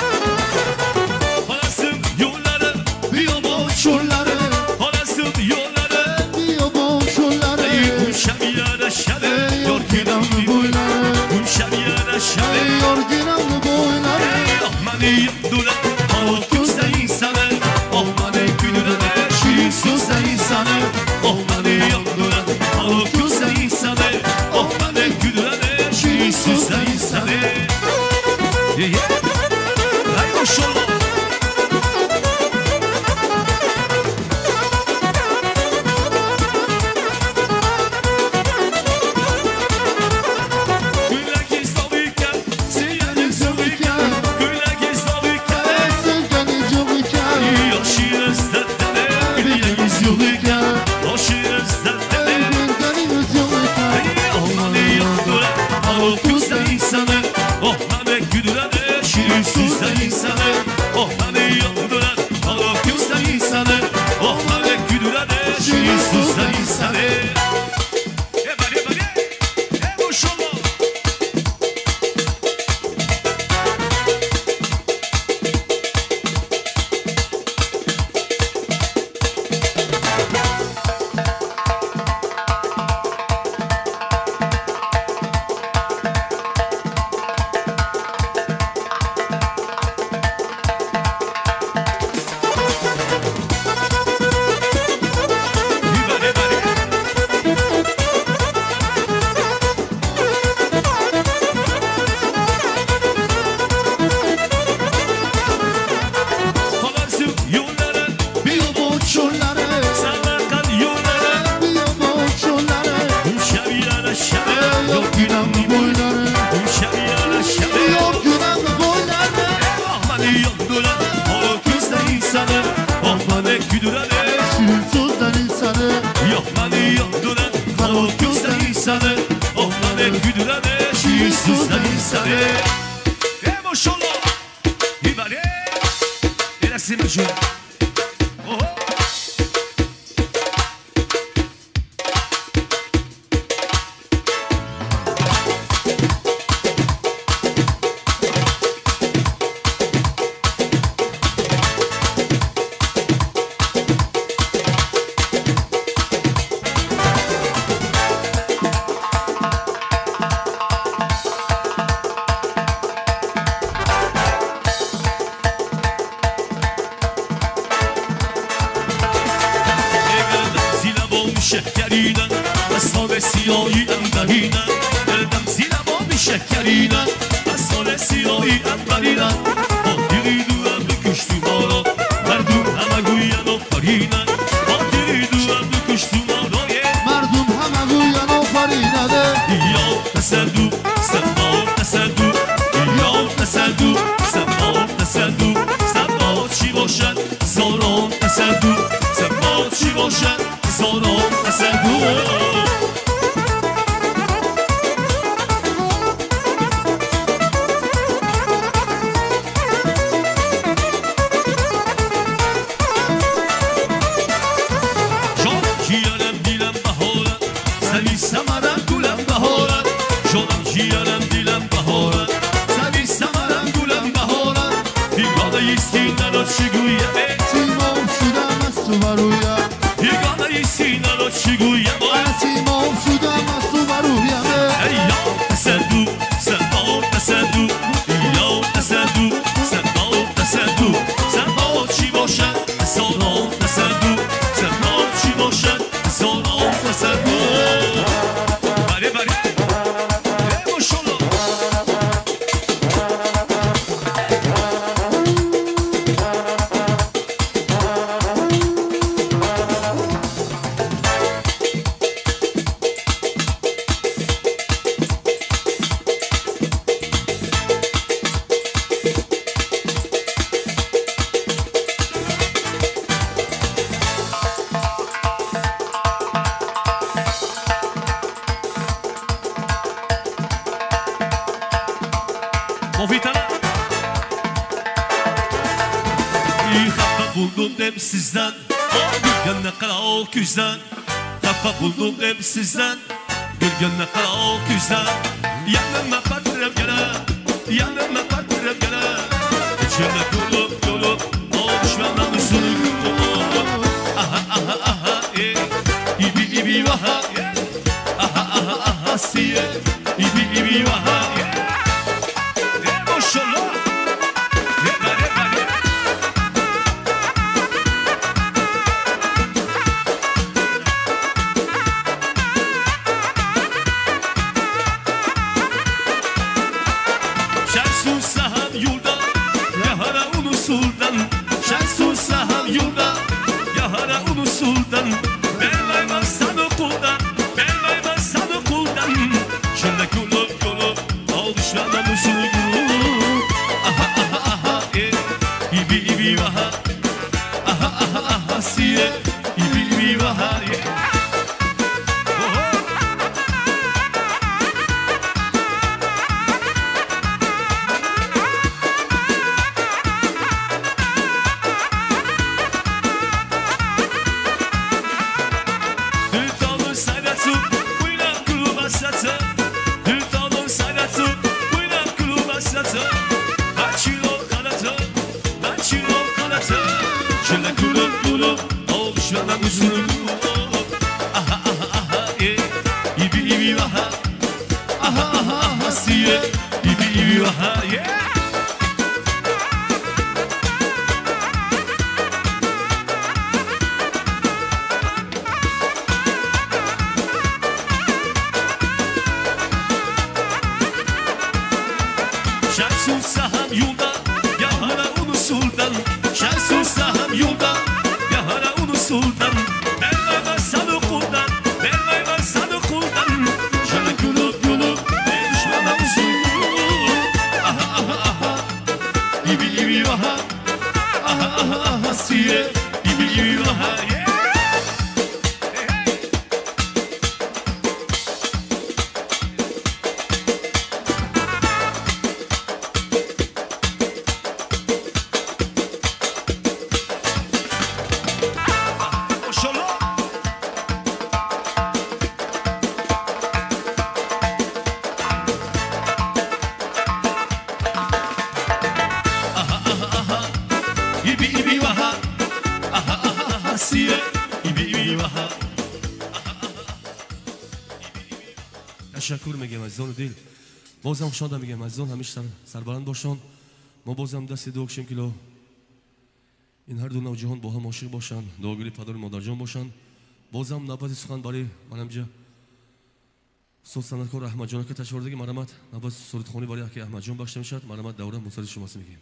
Yolları, Parasın yolları سره ای ماشالله ای بله ای رسیم جون شکریدن اصحاب سیاهی ام دهیدن دلدم زیر بام شکریدن اصحاب سیاهی ام دهیدن با دیگی دو هم بکشتو مارا مردم همه گوین و پریدن با دیگی دو هم بکشتو مارا مردم همه گوین و پریدن یا تصدو سبا تصدو یا تصدو سبا تصدو سبا چی باشد زاران تصدو سبا چی باشد زاران تصدو جان جیانم دیلم بهارم زمین سمرم گلم بهارم جانم جیانم دیلم بهارم زمین سمرم گلم بهارم بیگانه ایستی نداد چگویم سیمام شدم از تو برویم بیگانه ایستی نداد چگویم سیمام شدم از تو برویم یا تصدو سبا تصدو یا تصدو سبا تصدو سبا چی باشد زاران تصدو سبا چی باشد زاران تصدو بله بله ای ماشالله Movitana İyi kapı buldum hep sizden Gülgönle kral küzden Kapı buldum hep sizden Gülgönle kral küzden Yanıma patırıp gele Yanıma patırıp gele İçinde yolup yolup Olmuş benden üstünü yolup Aha aha aha e İbi ibi vaha e Aha aha aha siye İbi ibi vaha e Maşallah. Yeba yeba yeba. Şersun saham yurda, yahara unu sultan. Şersun saham yurda, yahara unu sultan. Belmayman sana kuldan, belmayman sana kuldan. Şöyle yolup yolup, al düşmandan usulü. İbi ibi vaha aha aha aha siye ibi ibi vaha ye Dürtalın sanatı uyla kulu basatı Dürtalın sanatı uyla kulu basatı Açilo kanatı Açilo kanatı Şöyle kulup kulup Olmuş benden uzun Aha aha aha e İbi ibi vaha Aha aha aha siye İbi ibi vaha ye Şersun saham yolda Yahara unu sultan Şersun saham yolda Yahara unu sultan Belmayman sana kuldan Belmayman sana kuldan Şöyle gülüp gülüp Ne düşmana uzun Aha aha aha İbi ibi vaha Aha aha aha siye İbi ibi vaha yeah. ibi ibi vaha aha aha siye ibi ibi vaha تشکر میگم از جان و دل بازم خوشحال میگم از جان همیشه سربلند باشن ما بازم دست دو کشیم که این هر دو نوجوان با هم عاشق باشن دعاگوی پدر و مادر جان باشن بازم نوبت سخن برای من همجا صوت صنعتکار احمد جان که تشویق دیگه مرحمت نوبت سرودخوانی برای که احمد جان بخشیده میشد مرحمت دوره مصاحبه شما میگیم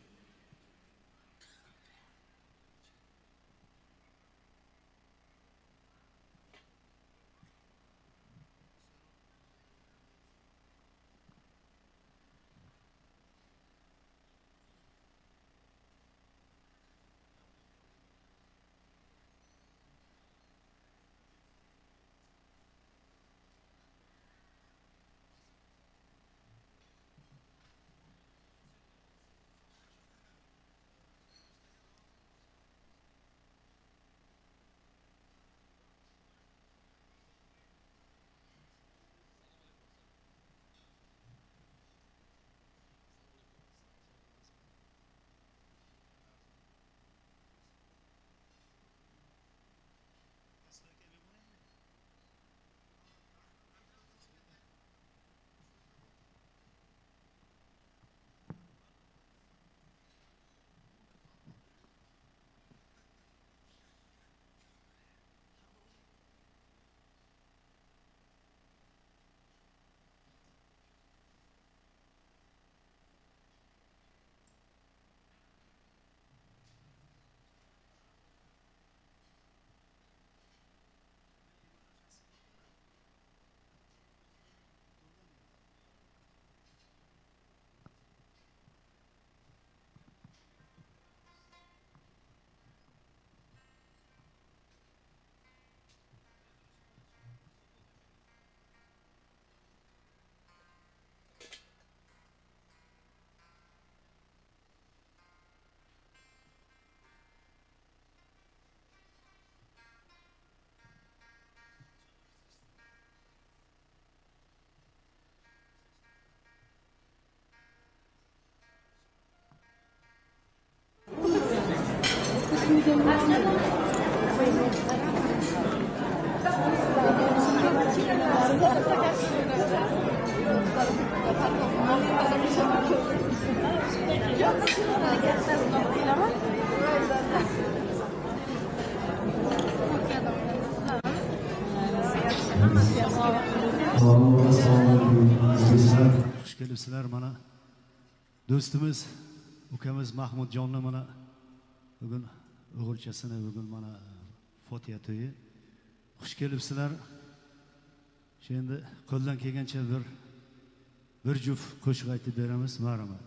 Xush kelibsizlar mana do'stimiz ukamiz Mahmudjonni mana bugun o'g'ilchasini bugun mana fotiha to'yi. Xush kelibsizlar. Endi qo'ldan kelgancha bir bir juft qo'shiq aytib beramiz. Marhamat.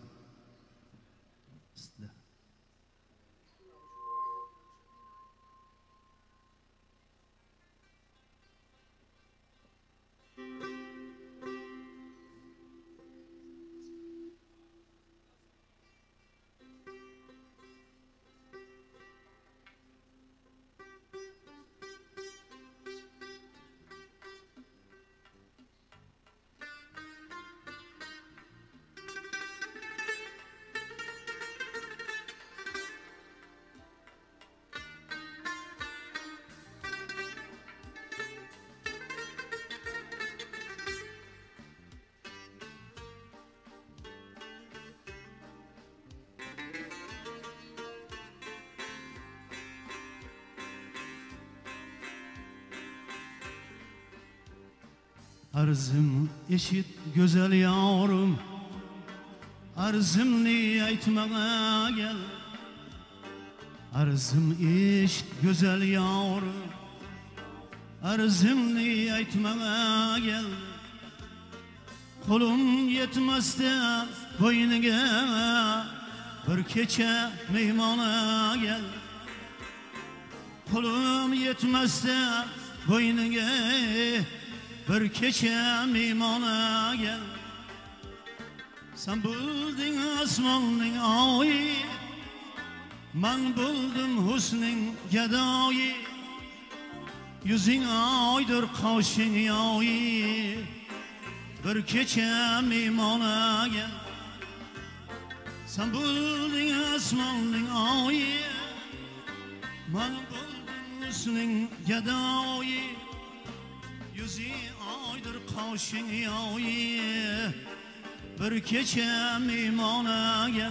Arzım eşit güzel yavrum, arzımni aytmağa gel. Arzım eşit güzel yavrum, arzımni aytmağa gel. Kolum yetmezde boyniga bir kecha mehmona gel. Kolum yetmezde boyniga bir kecha mehmona gel. Sen buldun asmonning oyi, man buldum husning gadoyi. Yuzing oydir qoshing yoyi, bir kecha mehmona gel. Sen buldun asmanın ayı, ben buldum üstünün gedayı. Yüzü aydır kaşın yayı, bir keçem imana gel.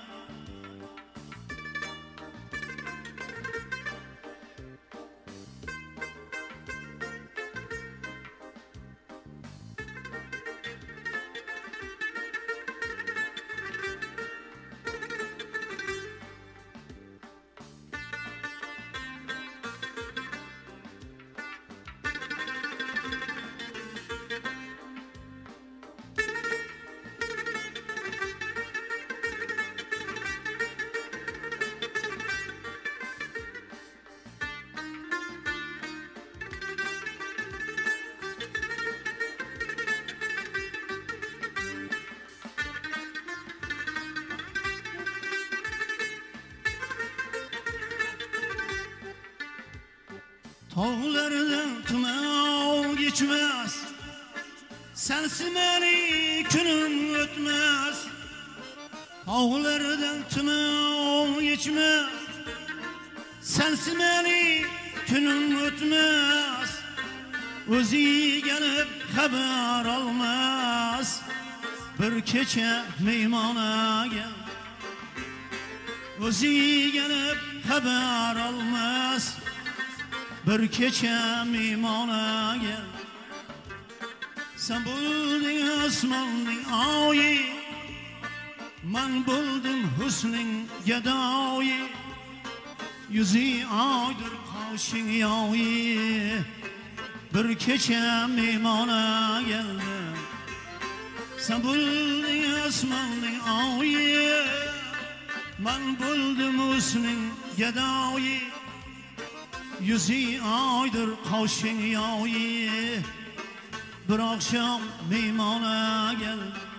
Tağlardan tümev geçmez, sensiz beni günüm ötmez. Tağlardan tümev geçmez, sensiz beni günüm ötmez. Özü gelip haber almaz, bir keçe meymana gel. Özü gelip haber almaz, bir keçem imana gel. Sen buldun asmanın ayı, ben buldum hüsnün gedayı. Yüzü aydır kaşın yayı, bir keçem imana geldi. Sen buldun asmanın ayı, ben buldum hüsnün gedayı. Yüzü aydır kaşın yayı, bir akşam meymana gel.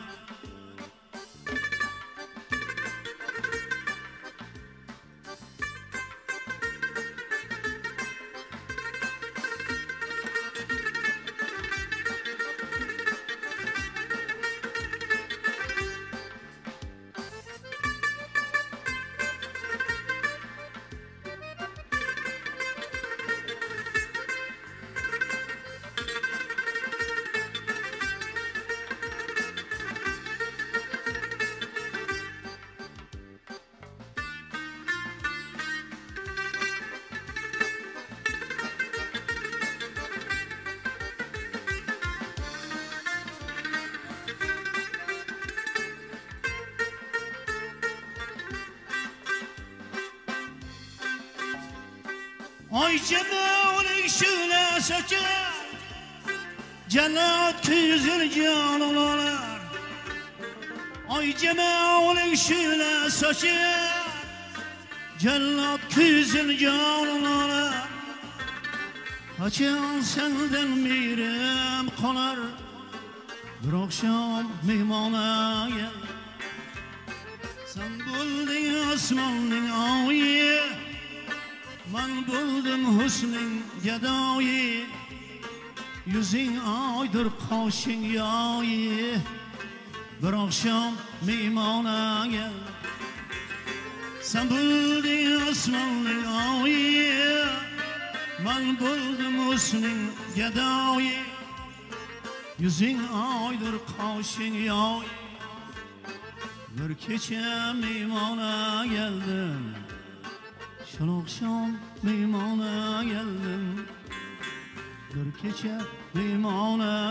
Ay cemaulik şöyle saçar, cennet küzür canlılar. Ay cemaulik şöyle saçar, cennet küzür canlılar. Kaçan senden mirim kanar, bir akşam mehmana gel. Sen buldun asmanın ayı, ben buldum hüsnün gedayı. Yüzün aydır kaşın yayı, bir akşam meymana gel. Sen buldun asmanın ayı, ben buldum hüsnün gedayı. Yüzün aydır kaşın yayı, bir keçe meymana geldim. Şu akşam meymana geldim, bir keçe meymana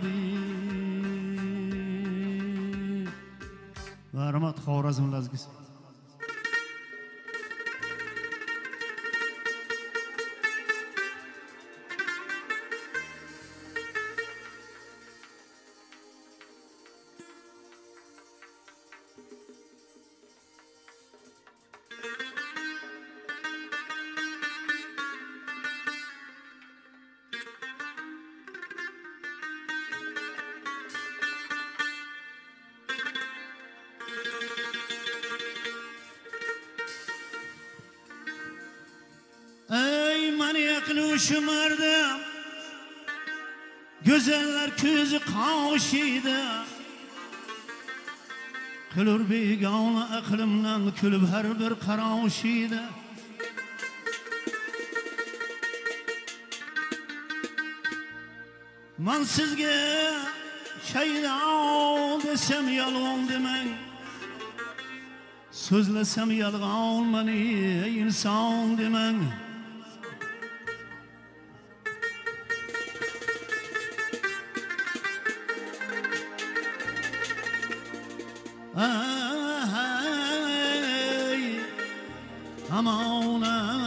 geldim. Rahmat Xorazm lazgisi. Şımardım, güzeller közü kaşıydı. Kılır begona aqlimdan kulib har bir qarashida Man sizga shaydo desam yolg'on demang So'zlasam yolg'on mani inson demang Ay aman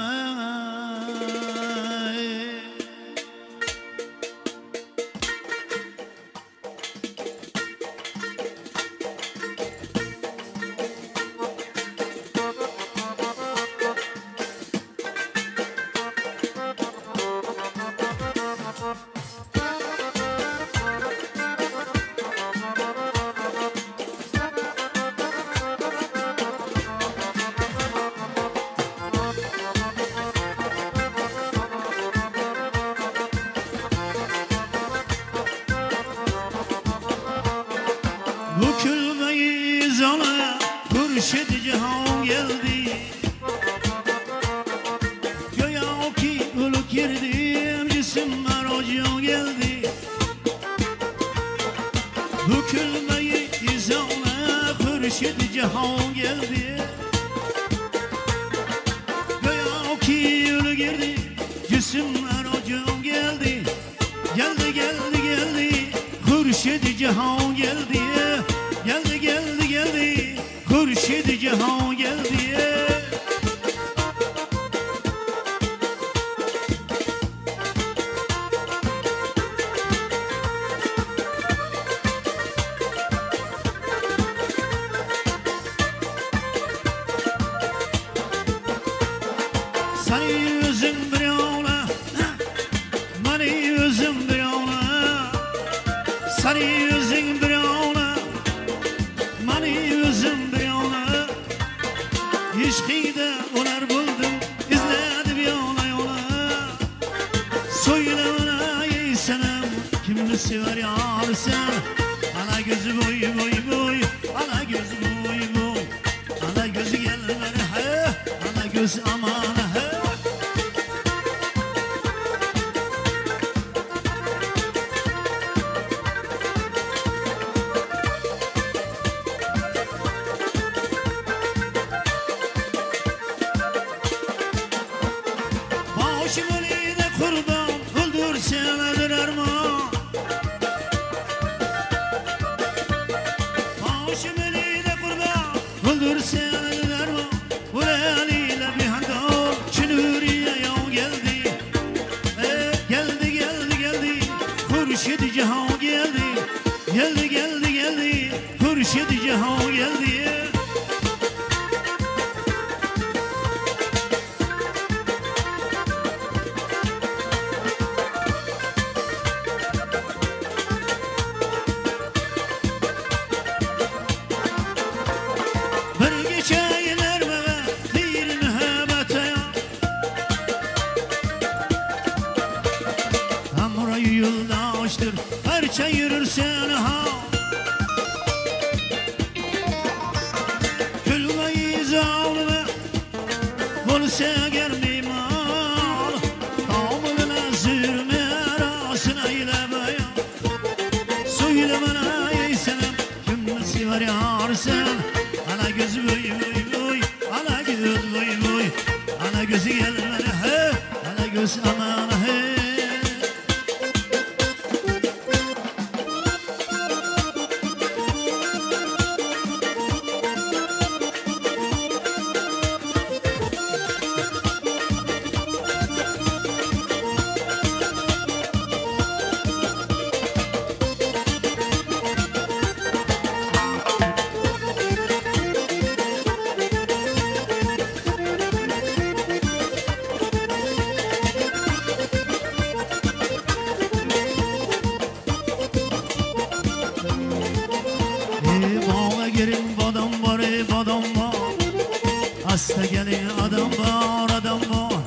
Hasta gelin adam var adam var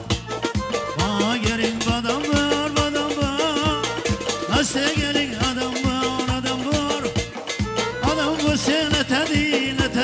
Bana gelin adam var adam var Hasta gelin adam var adam var Adam bu sene tadi ne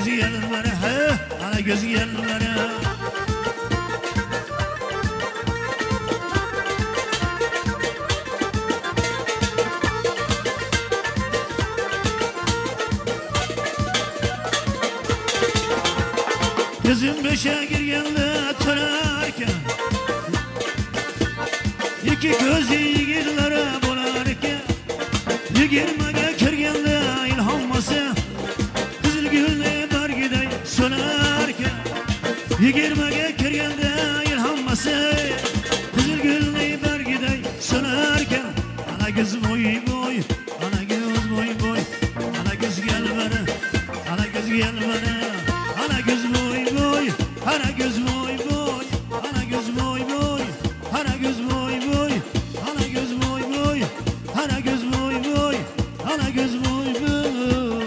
gözgelleri he ana gözgelleri Gözüm beşe girgende törerken İki gözü yigirlere bolarken Yigirmege kirgende ilhanması Kızıl gülne bergide sönerken Yigirmege kirgende ilhanması Kızıl gülne bergide sönerken Ana göz boy boy Ana göz boy boy Ana göz gel bana Ana göz gel bana Ana göz boy boy Ana göz boy boy Ana göz boy boy Ana göz boy boy Ana göz boy boy Ana göz boy boy Ana göz boy boy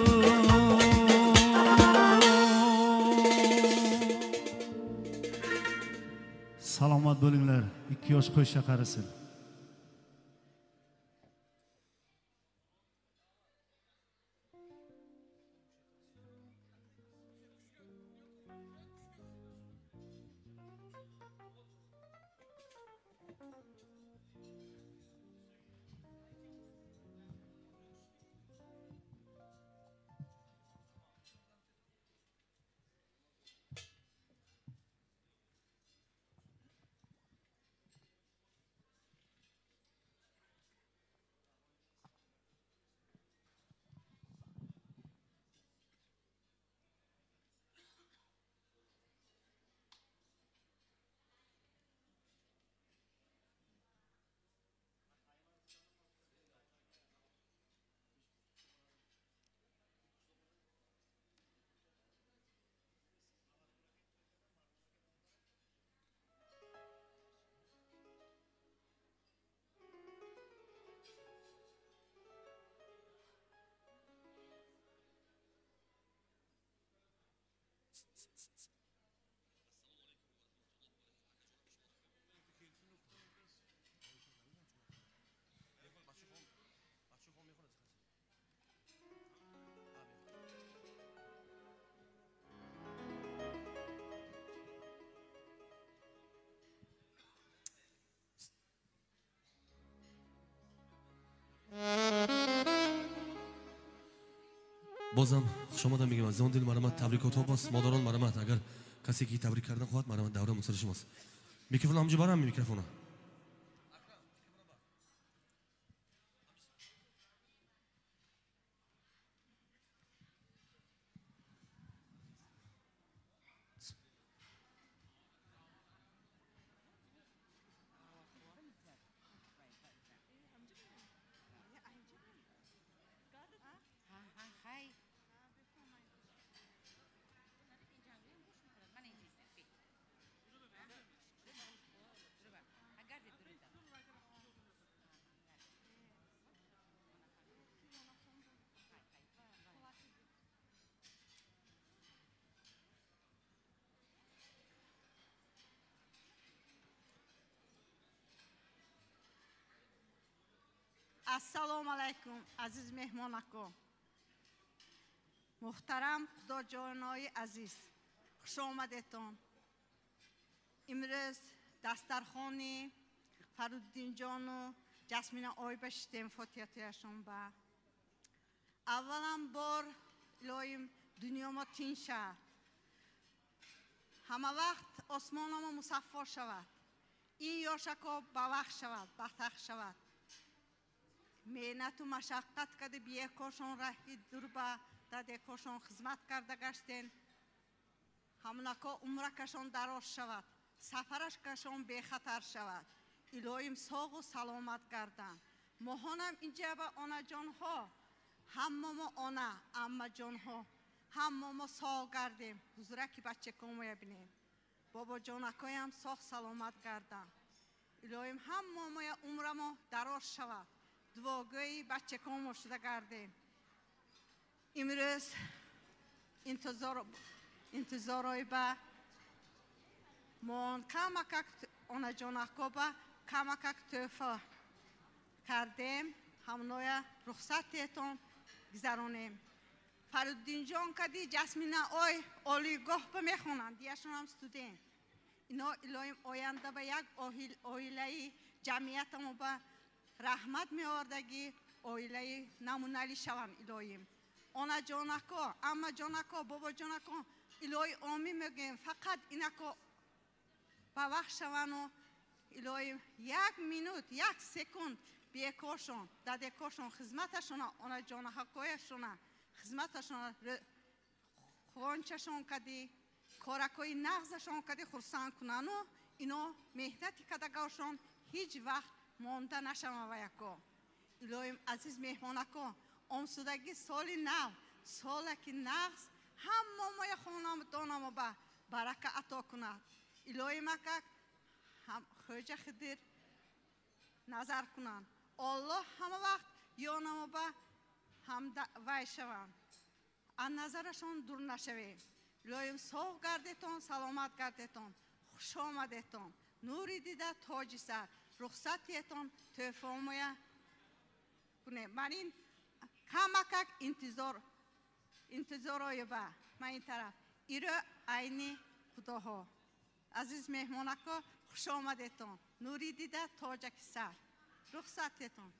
Salomat bo'linglar ikki yosh qo'shcha qarisin بازم شما میگم از اون دل مرامت تبریکات ها باست مادران مرامت اگر کسی که تبریک کردن خواهد مرامت دوره مصر شماست میکروفون همجا برام میکروفون Assalomu alaykum aziz mehmonakon. Muhtaram xudojonoyi aziz. Xush omadeton. Imroz dastarxoni Faruddinjon و جسمین oyba shtem fotiyatuyashon ba. Avvalambor ilohim dunyomo tinch shahar. Hamma vaqt osmonoma musaffo shavad. In yoshako bavaqt shavad, baxtaq shavad. mehnat و مشقت کرده بیه کشون راهی دور با داده کشون خدمت کرده گشتن همونا که عمره کشون دراز شود سفرش کشون به خطر شود الهیم ساق و سلامت کردن ماهانم اینجا با آنا جان ها همه ما آنا اما جان ها همه ما ساق کردیم حضوره که بچه کموی بینیم بابا جانکای هم ساق سلامت کردن الهیم همه ما عمره ما دراز شود دواگوی بچه کامو شده کردیم امروز انتظار انتظارای با من کمک آن جانکا با کمک توفه کردیم همونای رخصتیتون گذرانیم فرودین جان کدی جسمینا اوی اولیگاه به میخونن دیاشون هم استودنت اینا الهیم آینده به یک اویلای جمعیت ما به رحمت می آوردگی اویلای نمونه‌ای شوند الهیم آنا جانکو اما جانکو بابا جانکو الهی آمین میگیم فقط اینکو با وقت شوند و الهیم یک مینوت یک سکوند بیکارشون دادکارشون خدمتشون آنا جانکویشون خدمتشون خوانچشون کدی کارکوی نغزشون کدی خرسان کنن و اینو مهنتی کدگاشون هیچ وقت مانده نشم و یکو الهیم عزیز مهمانکو آمسودگی سالی نو سالکی نغز همه مای خونم دانم با برکه عطا کند الهیم اکک هم خوجه خدیر نظر کنن الله همه وقت یانم با هم وای شوند از نظرشون دور نشویم الهیم سوق گردتون سلامت گردتون خوش آمدتون نوری دیده تاج سر رخصتیتون توفاموی کنه من این کمکک انتظار انتظارای با من این طرف ایرو عینی خداها عزیز مهمانکا خوش آمدتون نوری دیده تاجک سر رخصتیتون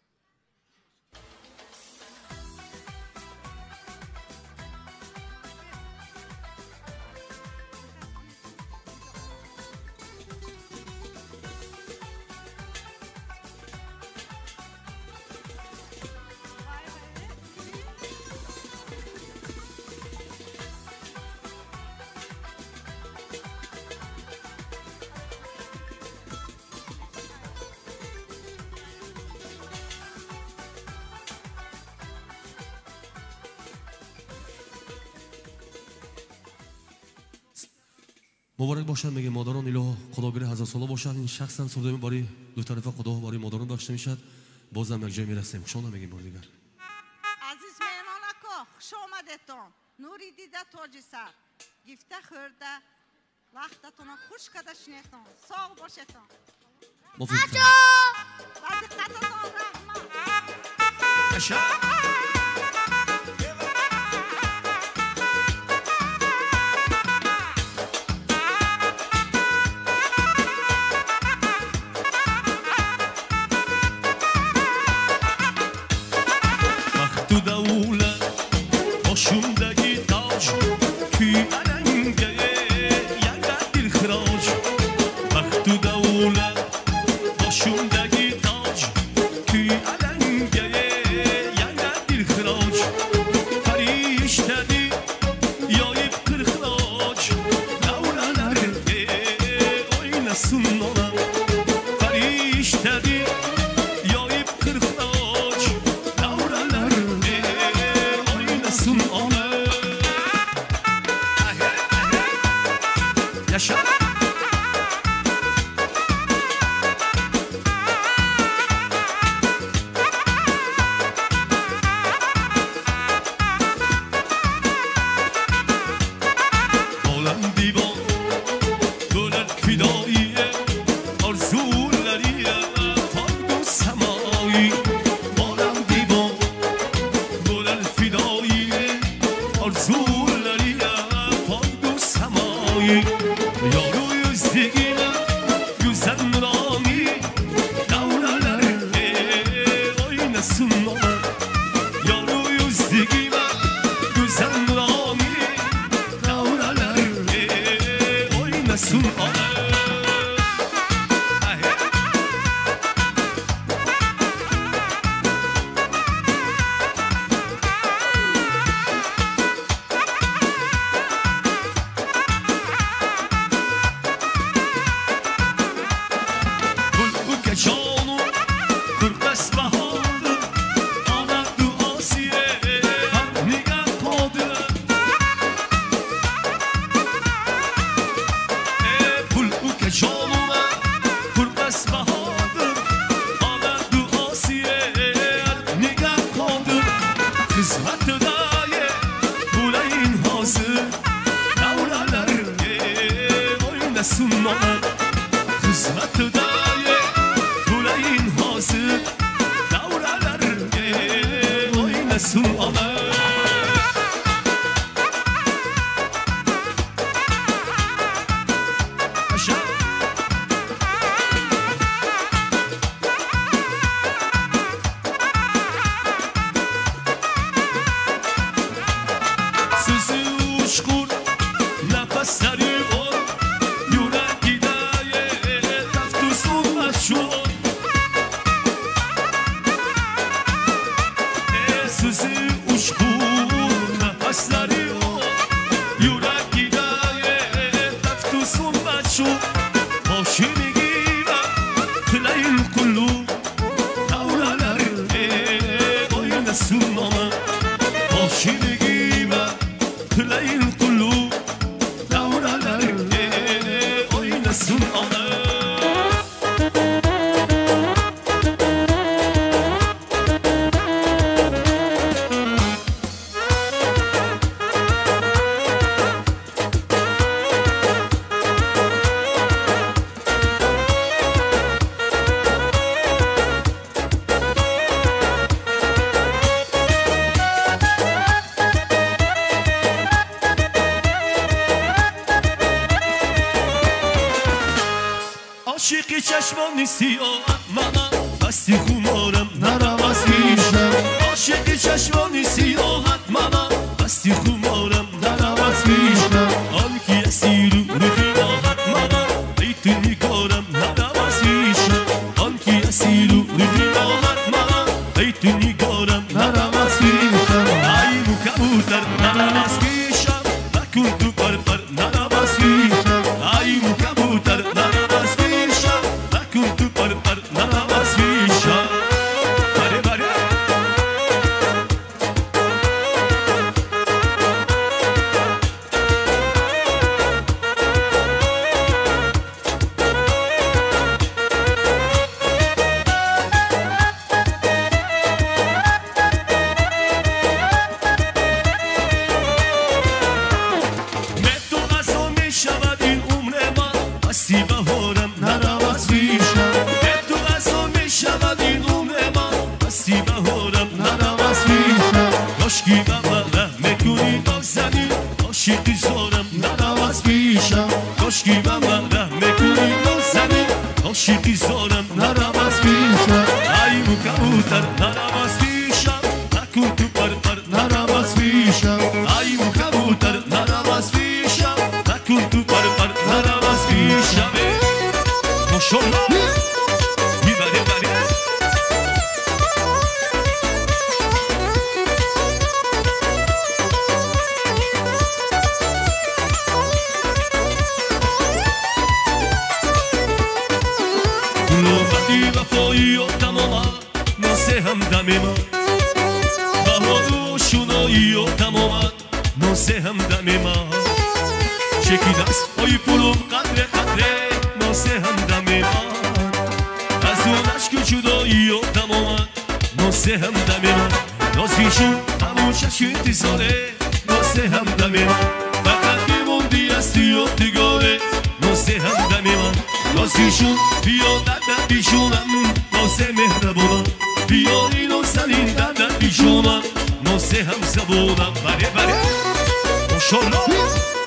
مبارک باشد میگه مادران اله خداگیر هزار ساله باشد این شخصا سردمی باری دو طرف خدا باری مادران بخشیده میشد بازم یک جای میرسیم خوش آمدید بار دیگر عزیز مهمانکو خوش آمدتون نوری دیده تاج سر گفته خورده وقتتون خوش کده شنیتون ساق باشتون بچه بعد دقتتون رحمت تو دولت باشوندگی تاج کی علنگه یک دل خراج وقت تو دولت باشوندگی تاج کی علنگه یک دل خراج فریشتدی یایب قرخراج دولت اوین سنانا فریشتدی یایب قرخراج yaşa Olan divan döner fidaiye arzulariye fardu semai Olan divan döner fidaiye arzulariye fardu semai Yavru yüzdegine güzel nurani Davralar oynasın ona Yavru yüzdegine güzel nurani Davralar oynasın ona مسون آنه عاشقی چشمانی سیاه منم بستی خمارم نرم از پیشم عاشقی چشمانی سیاهت منم بستی خمارم نرم از پیشم آن کی اسیر و رفیقات منم بیت نگارم نرم از پیشم آن کی اسیر و رفیقات منم بیت نگارم نرم از پیشم ای مو کبوتر نرم از پیشم نکن تو پر پر نرم از پیشم ای مو کبوتر نرم از پیشم نکن تو پر پر نرم از پیشم بره بره بستی بهارم نرم از پیشم تو غذا می شود این عمر من بستی بهارم نرم از پیشم کاشکی به من رحم کنی نازنی عاشقی زارم نرم از پیشم کاشکی به من رحم کنی نازنی عاشقی زارم نرم از پیشم ای مو کبوتر نرم از پیشم نکن تو پر پر نرم از پیشم ای مو کبوتر نرم از پیشم نکن تو پر پر نرم از پیشم ماشاءالله میبره بره لومدی وفایی و تماما ناسه همدم ما بهار و شنایی و تماما ناسه همدم ما چکی دست های پولم قدر قدره ناسه همدم من از اون عشق جدایی و تماما ناسه همدم من نازیشون همون چشم انتظاره ناسه همدم من فقط میموندی از دیو دیگاره ناسه همدم من نازیشون بیا در در بیشونم ناسه مهربونم بیا اینو سنین در در بیشونم ناسه هم زبونم بره بره ماشاءالله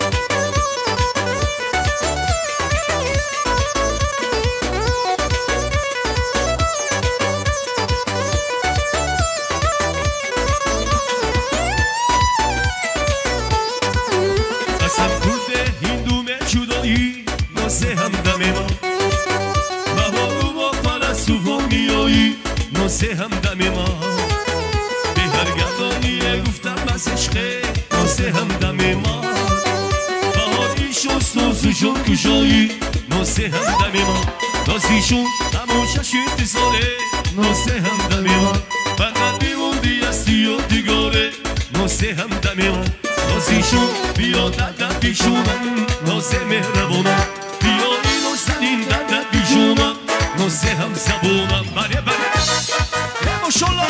ناسه همدم ما بهارو با پرستو میایی ناسه همدم ما به هر گردانی گفتم از عشقه ناسه همدم ما بهاریشون سوزشون کشایی ناسه همدم ما نازیشون همون چشم انتظاره ناسه همدم ما فقط میموندی از دیو دیگاره ناسه همدم ما نازیشون بیا در در پیشونم ناسه مهربونم بیا اینو زنین در در بیشونم ناسه هم زبونم بره بره ماشاءالله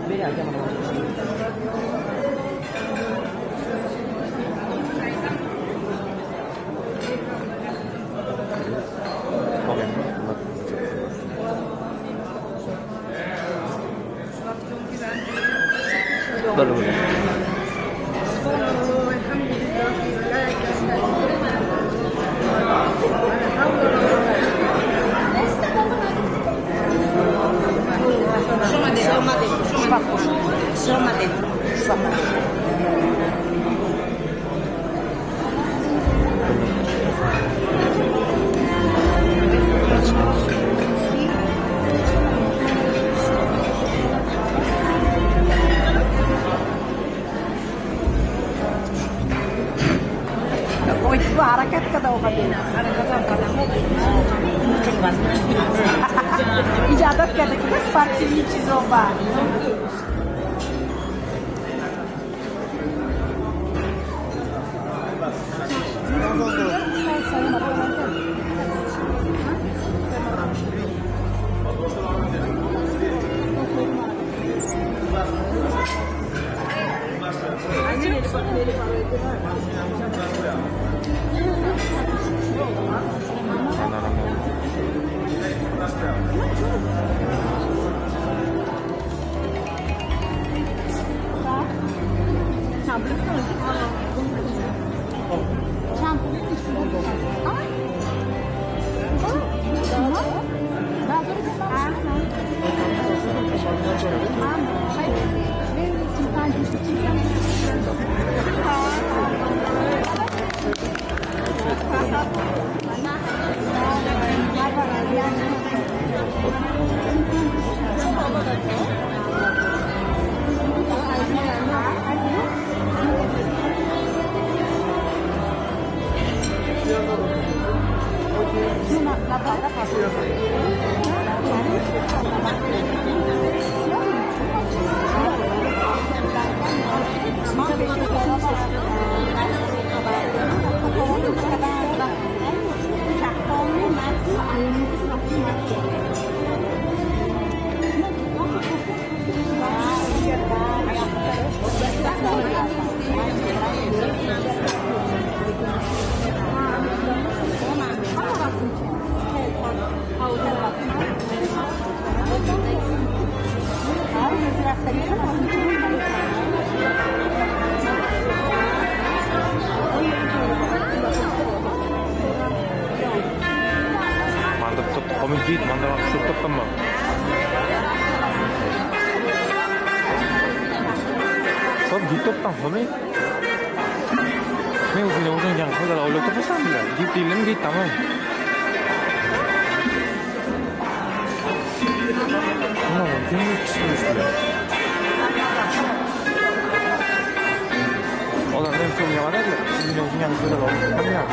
Beni akşam ama. Boleh boleh. Soma dentro, soma dentro, soma dentro, soma dentro. itu harakat kata wakatnya harakat katamu ijadat kata kita seperti ini coba Komit manda shu to'xtama. So'b YouTube'dan qo'may. Men o'zimga o'zim ham qo'ylar olib topsam-da, diptilim git tamam. No, kimni kishimiz. Olar men so'mga qaraydi, sizning o'zing ham qo'ylar olib topamlar.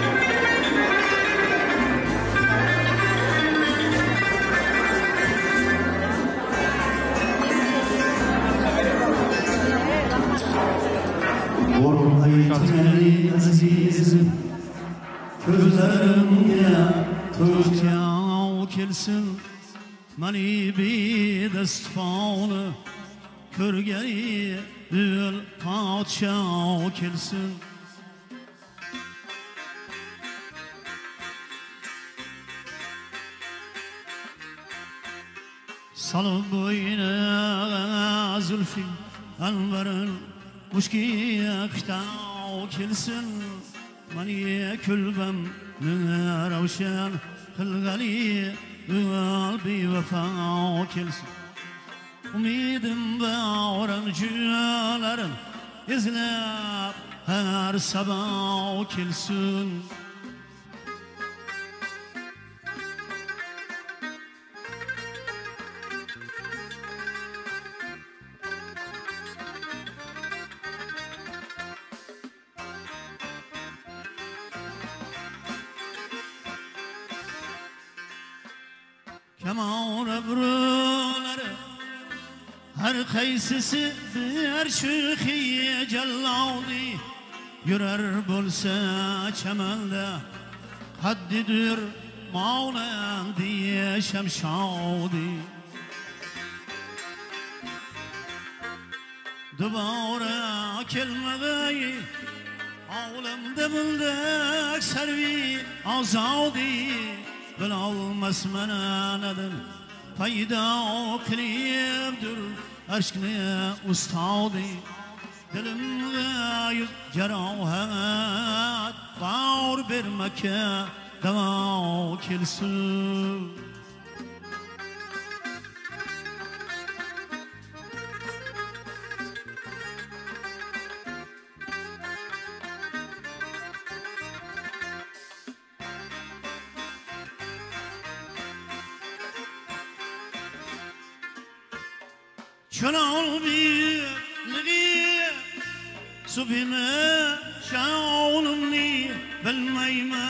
Ey azizim, gözlerimde tuğyan kelsin, mani bir destfanı, körgeni bir padşah kelsin. Salıp boyuna zülfü anvarın, Muşki aktav kelsin, mani külbem ravşan kılgali qalbi vefa kelsin. Umidim bağıran cülerin izlep her sabah kelsin. Kemal ebruları her kaysisi bir şıkhiye cellaudi Yürer bulsa çemelde haddidir maulen diye şemşaudi دوباره kelmedi Ağlamda bulduk servi azadi Bilolmas mana nedir paydo qilibdir aşkni ustodi Dilimga yuz jarohat bor bermaka davo kelsin Şanol birliği Subhine şanolumni bilmeyme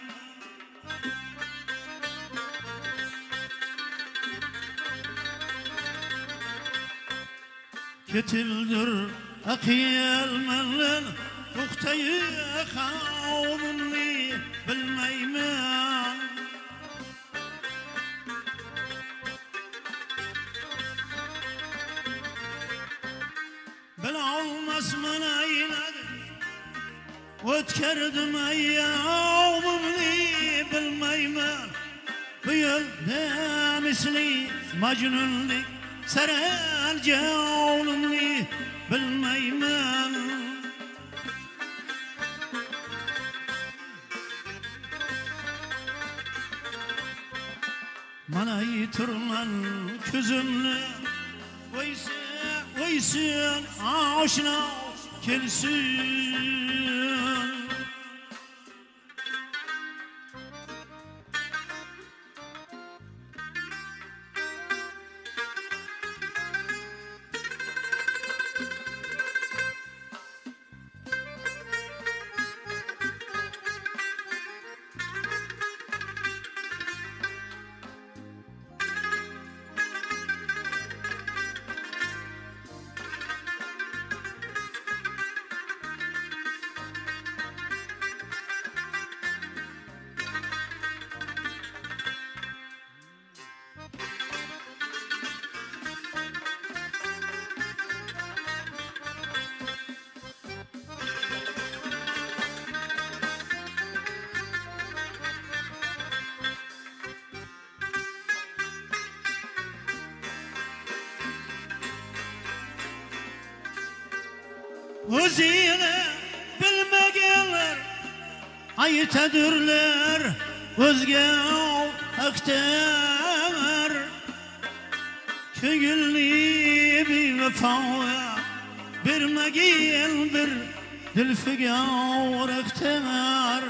Ketildir akıyel mellel Muhtayı kavmumni bilmeyme Bilolmas mana inadı O'tkardim ayyomimni bilmayman Bu yo'lda misli majnunlik saral jonimni bilmayman Mana yitirman ko'zimni Voysa Voysun aşina kelsin O'zini bilmaganlar aytadurlar o'zga haqdar ko'ngilni bevafo bermagan bir dilfigar haqdar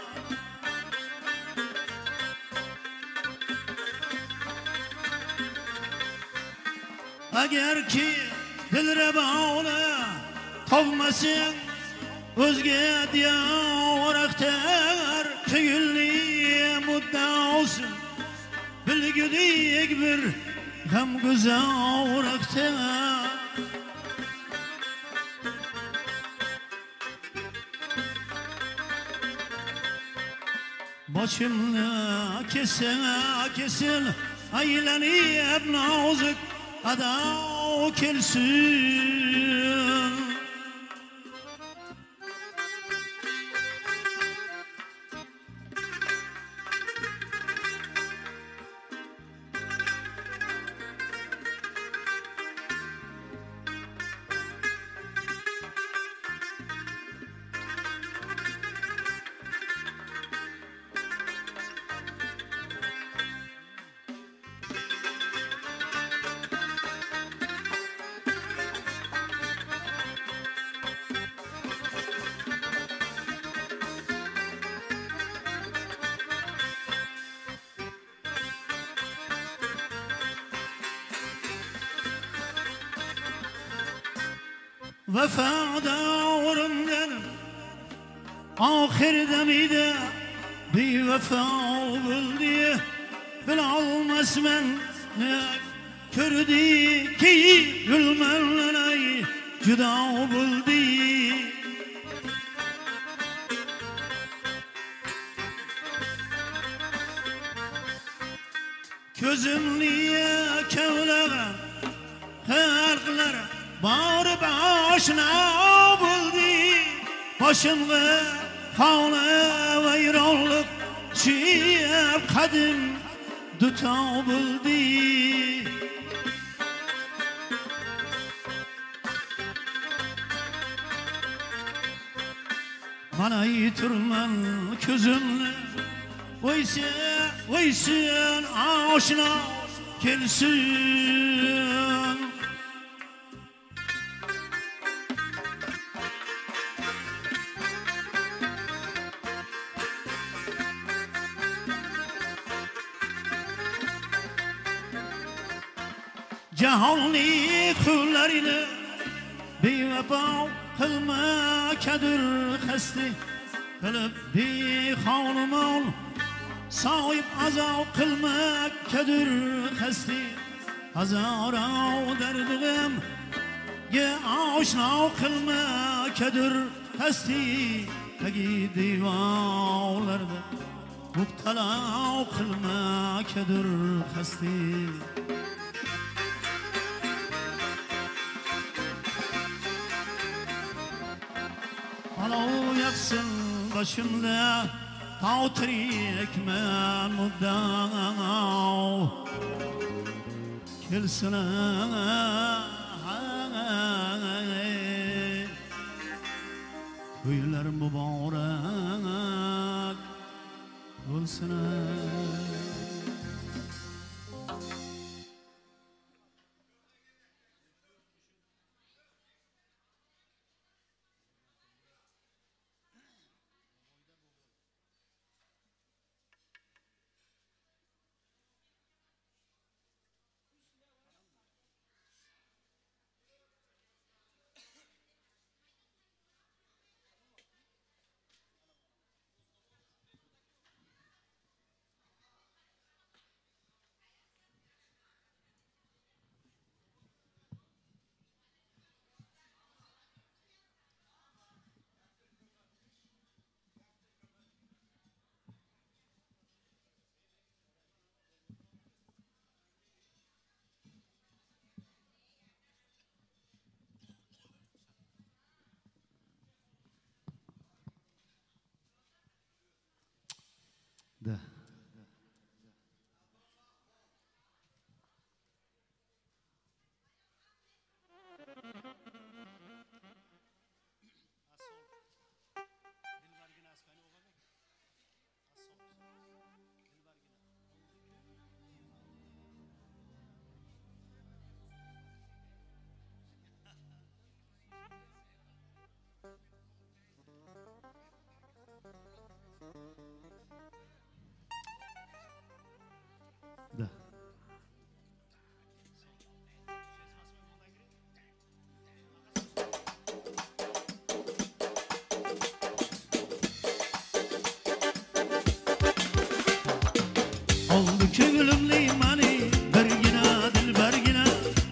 agar ki dilrabona Tavmasın özge diyar aktar Köylü mudda olsun Bilgüdük bir gam güzel aktar Başımla kesin kesin Aylanıp nazik ada kelsin Vefadorumdan ahir demide bir vefa buldu bilolmas men ne ko'rdi ki gulmanlay judo buldi ko'zimni kavlagan xalqlar bor bor aşina buldi başımga xona vayronlik chiyab qadim duto buldi mana yiturman ko'zimni voysa voysin oshna kelsin Cahonni kullarini bevafo qilma kadir xasti qilib bexonimon soyib azob qilma kadir xasti hazaro dardigim ge oshno qilma kadir xasti tagi devorlarda mubtalo qilma kadir xasti Alov yaksın başımda Tağ tirikmen muddao Kelsin Köyler mübarek Olsun Да. Да. Oldu kögülümlü mani bergine dilbergine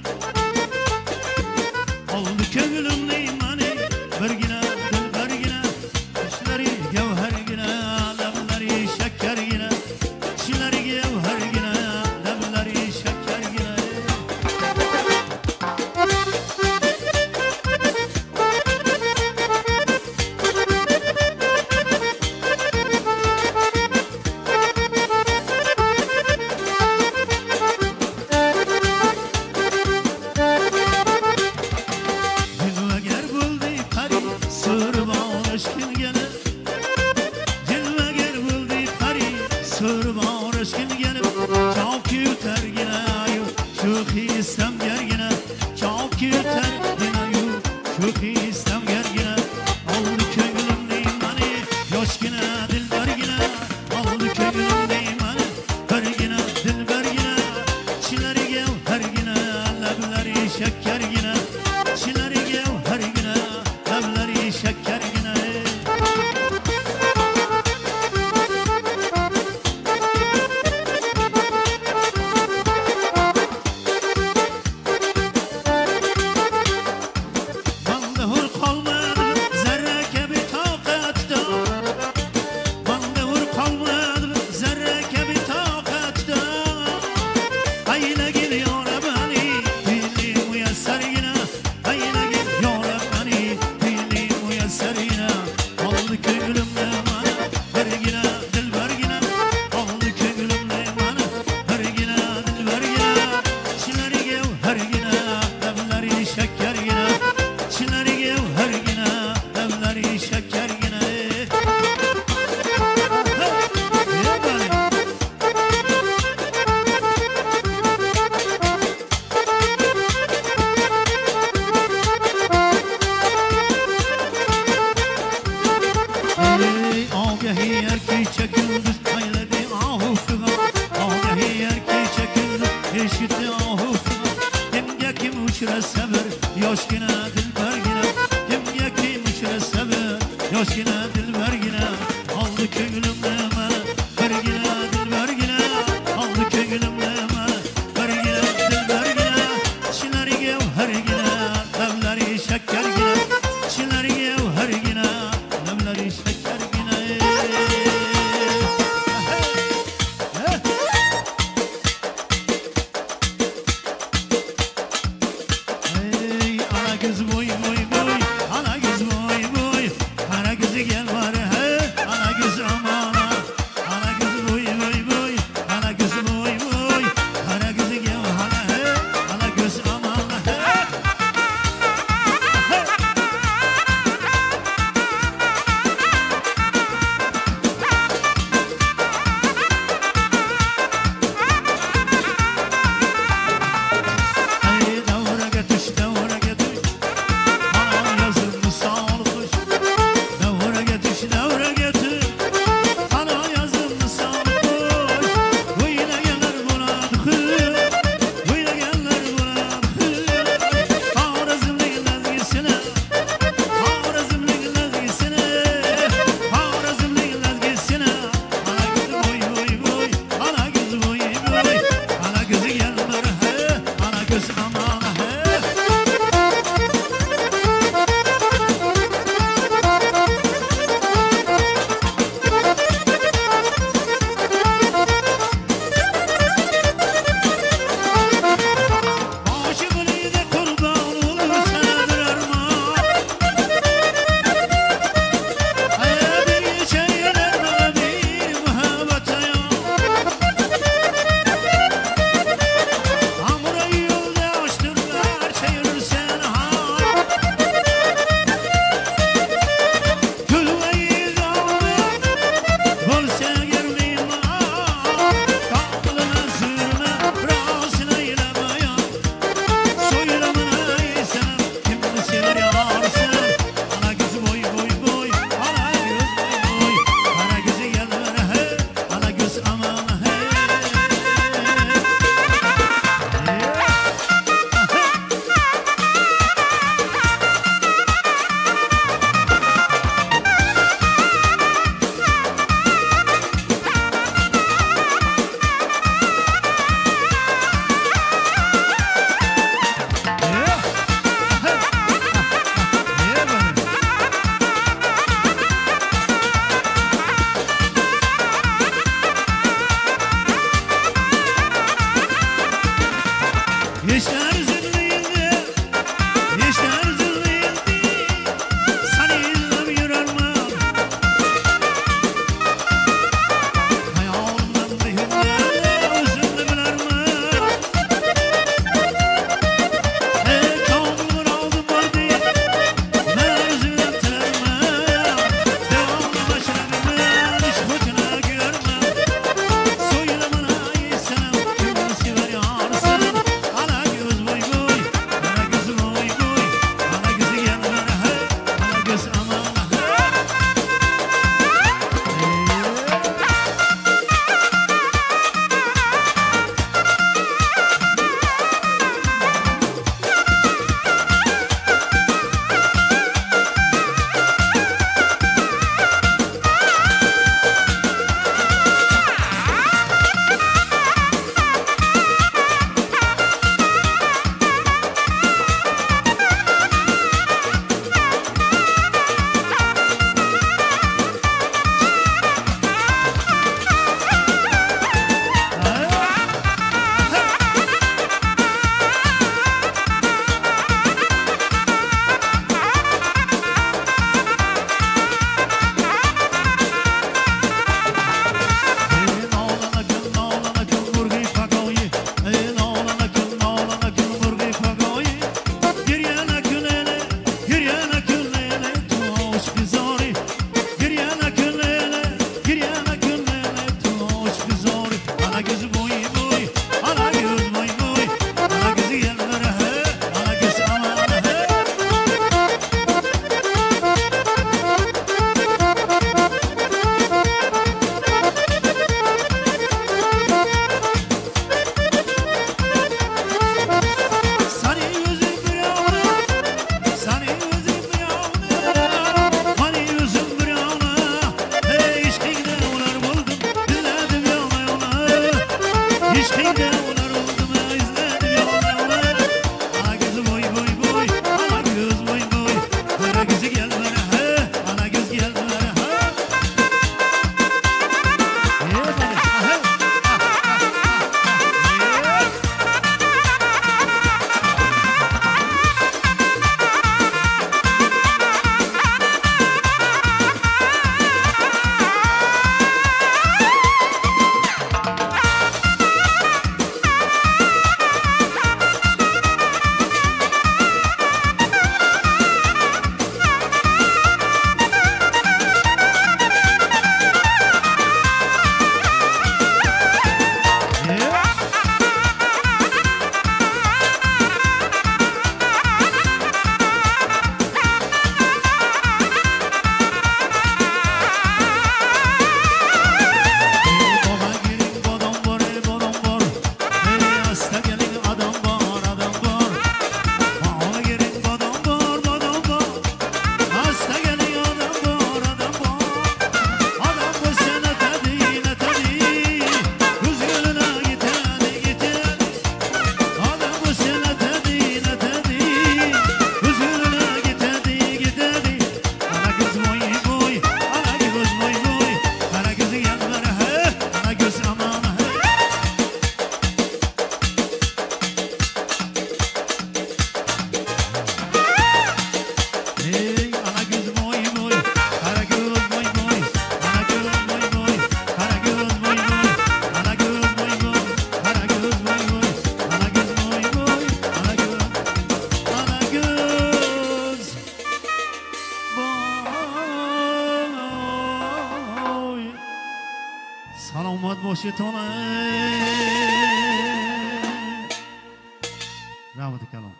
Oldu kögülümlü mani bergine dilbergine İşleri gevhergine lemleri şekkergine İşleri gevhergine lemleri şekkergine müşre sabır yoshgina dilbargina kimga ki müşre sabır yoshgina dilbargina oldi ko'nglimni mana birgina dilbargina oldi ko'nglimni mana birgina dilbargina ishlariga hargina lavlari shakkargina ishlariga hargina lavlari shakkargina آشتانه رحمت کلام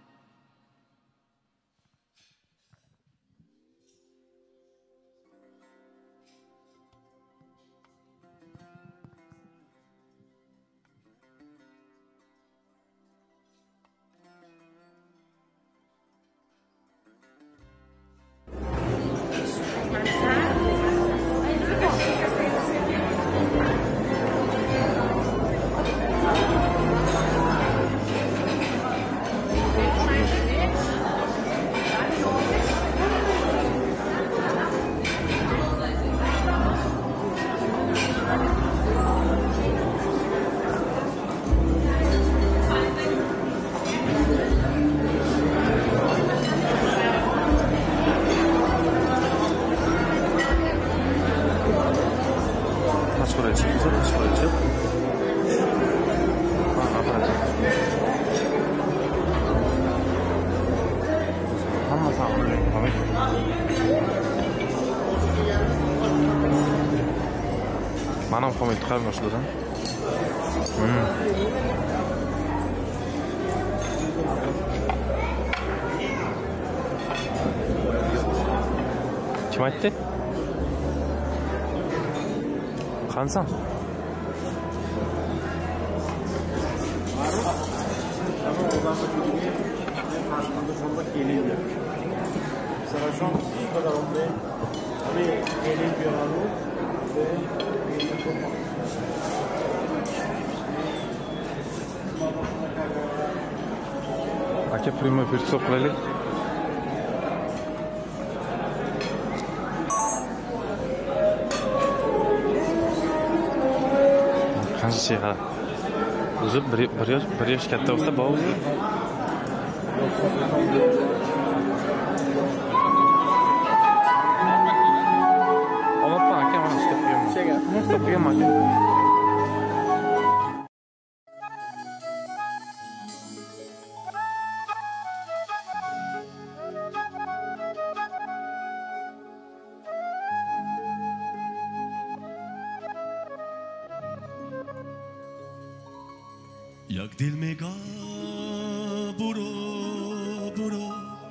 منم خواهم انتخاب نشدم چی مایتی؟ خانسان Aka prima firso qilaylik. Qancha ha? O'zi bir yosh bir yosh katta bo'lsa bo'g'zi. Olapman aka, mana stop qo'yaman. Stop qo'yaman aka. یک دل میگه برو برو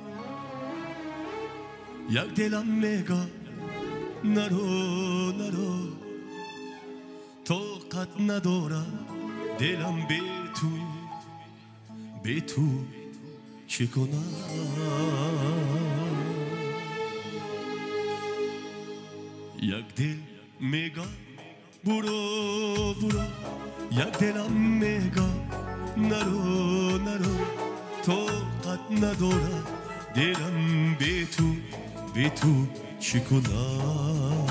یک دلم میگه نرو نرو طاقت نداره دلم به توی به تو چه کنم یک دل میگه برو برو یک دلم میگه نرو نرو طاقت نداره دلم به تو به تو چی کنم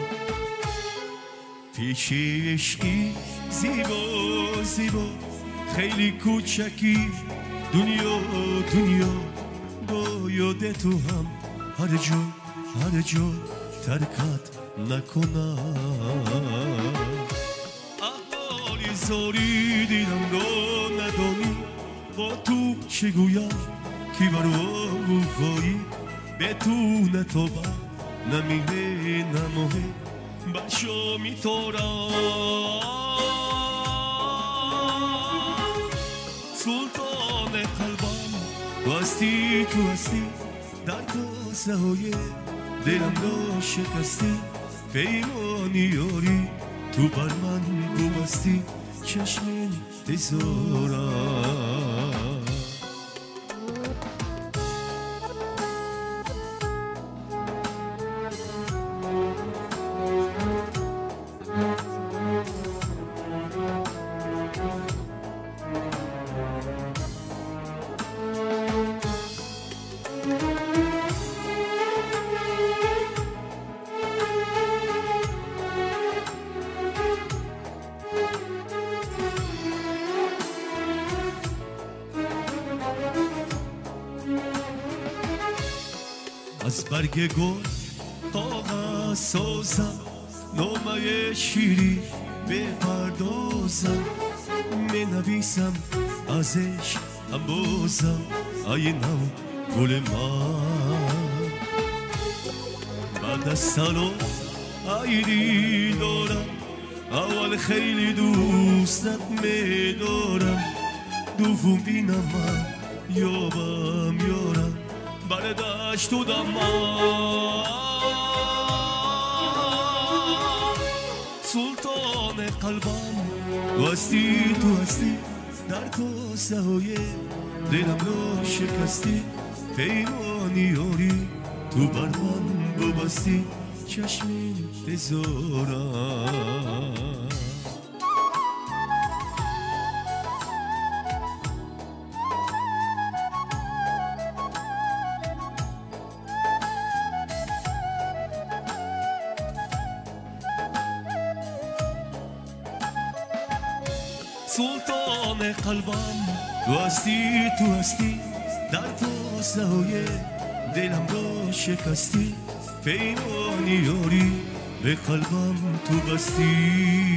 پیش عشقی زیبا زیبا خیلی کوچکی دنیا دنیا با یاد تو هم هر جا هر جا ترکت نکنم زاری دیدم رو ندانی با تو چه گویم کی برو وفایی به تو نتوبه نمیه نموه بچه میتورم سلطان قلبم تو هستی تو هستی در کاسه های دلم را شکستی پیمانی یاری تو بر من ببستی چشم تزارم از برگ گل آغاز سازم نامه شیری بپردازم می نویسم ازش هم بازم ای نو گل من بعد از سلام ایری دارم اول خیلی دوستت میدارم دوم بینم من یابم یارم بر دشت و دمان سلطان قلبم تو هستی تو هستی در کاسه های دلم را شکستی پیمانی یاری تو بر من ببستی چشم انتظارم سلطان قلبم تو هستی تو هستی در کاسه های دلم را شکستی پیمانی یاری به قلبم تو بستی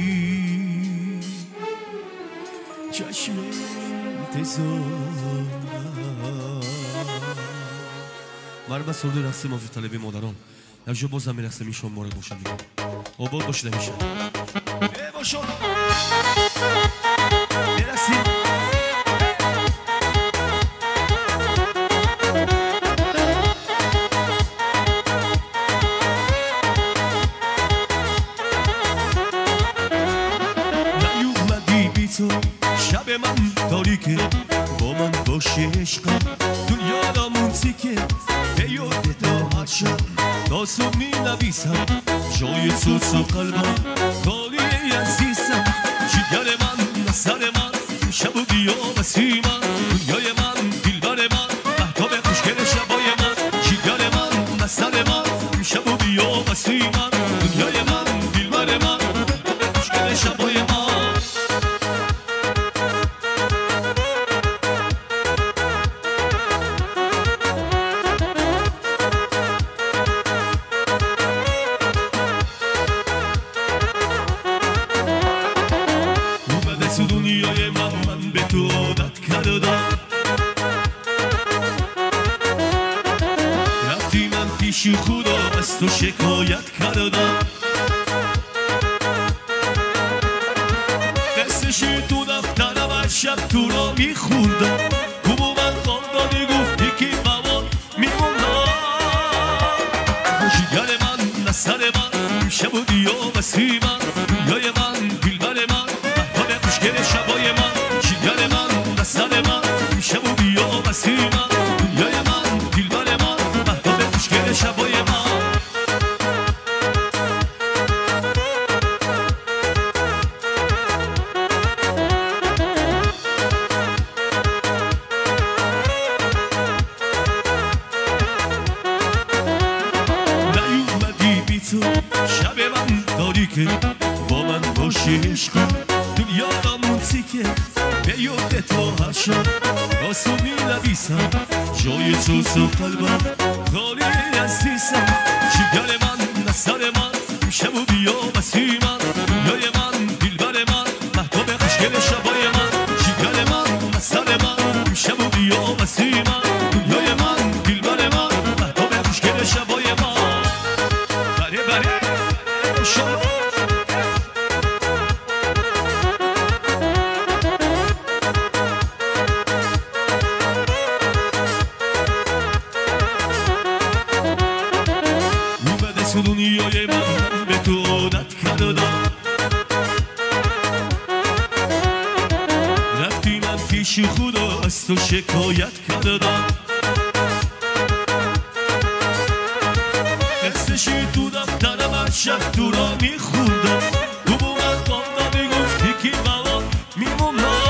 چشم انتظارم مرمه سرده رسته مافی طلبی مادران یک جا بازم میرسته میشون مارد باشن دیگه آباد باشده میشه ای باشون میرسیم شب من تاریکه با من باشه عشقم دنیا را موسیقه به یاد تا هر شب داستان می نویسم جای سوز و قلبم خالی عزیزم جگر من سر من شب و بیا بسی من دنیای من دلبر من مهتاب خوشگل شبای من جگر من سر من شب و بیا بسی من دنیای من دلبر من مهتاب خوشگل شبای من دنیای من من به تو عادت کردم رفتی من پیش خدا از تو شکایت کردم دستش تو دفترم از شب تو را میخوندم تو من خواندانی گفتی که مواد میموندم جگر من سر من شب و دیا بسی من دنیای من دلبر من خوشگل شبای من جگر من سر من شب و بیا بسی من دنیای من دلبر من مهتاب خوشگل شبای من نیومدی بی تو شب من تاریکه با من باشی عشقم دنیا را موسیقه به یاد تو هر شب آسون می نویسم جای سوز و قلبم خالی عزیزم جگر من سر من شب و بیا بسی من دنیای من دلبر من مهتاب خوشگل شبای من جگر من سر من شب و بیا بسی من دنیای من دلبر من مهتاب خوشگل شبای من بره بره شما دنیای من به تو عادت کردم رفتی من پیش خدا از تو شکایت کردم دستشی تو دفترم هر شب تو را میخوندم تو با من خواندم میگفتی که مواد میموندم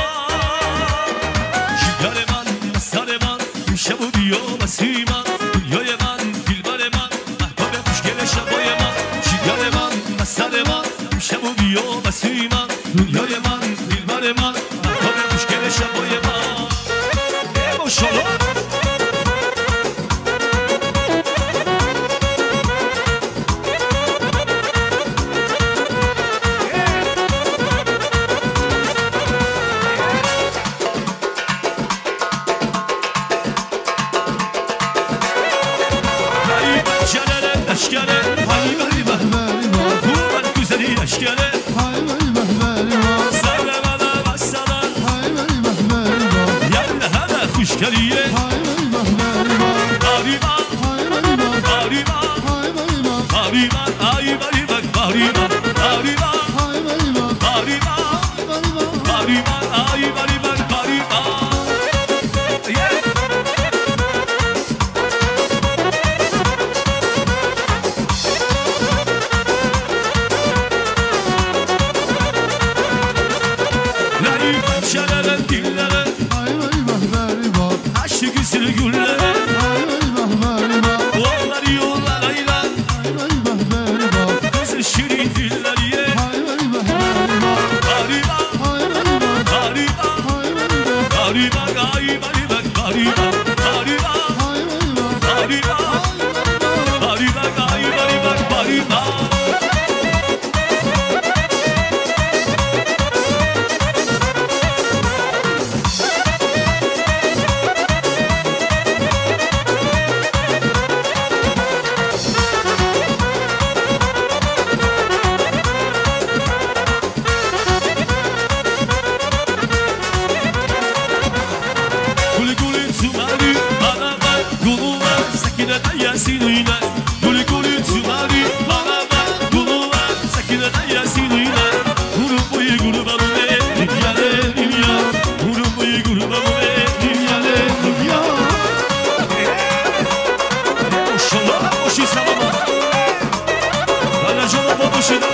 جگر من سر من شب و بیا بسی من دنیای من دلبر من مهتاب خوشگل شبای من جگر من سر من شب و بیا بسی من دنیای من دلبر من مهتاب خوشگل شبای من ای با شما Hay hay hay دلیه بریبان بریبان بریبان ای بریبان بریبان بریبان بریبان بریبان ای بریبان بریبان Şeleren dillere Aşık güzel güllere Onlar yollar ayran Kızı şirin diller ye Gariban Gariban Gariban Gariban Gariban Gariban Gariban Gariban Gariban Gariban Yasinina, guli guli tsunami, mama, gulua, sakina da yasinina, guru boy guru babu me, nivyale nivya, guru boy guru babu me, nivyale nivya. Oşala, oşi sabama, bana jola babushi da.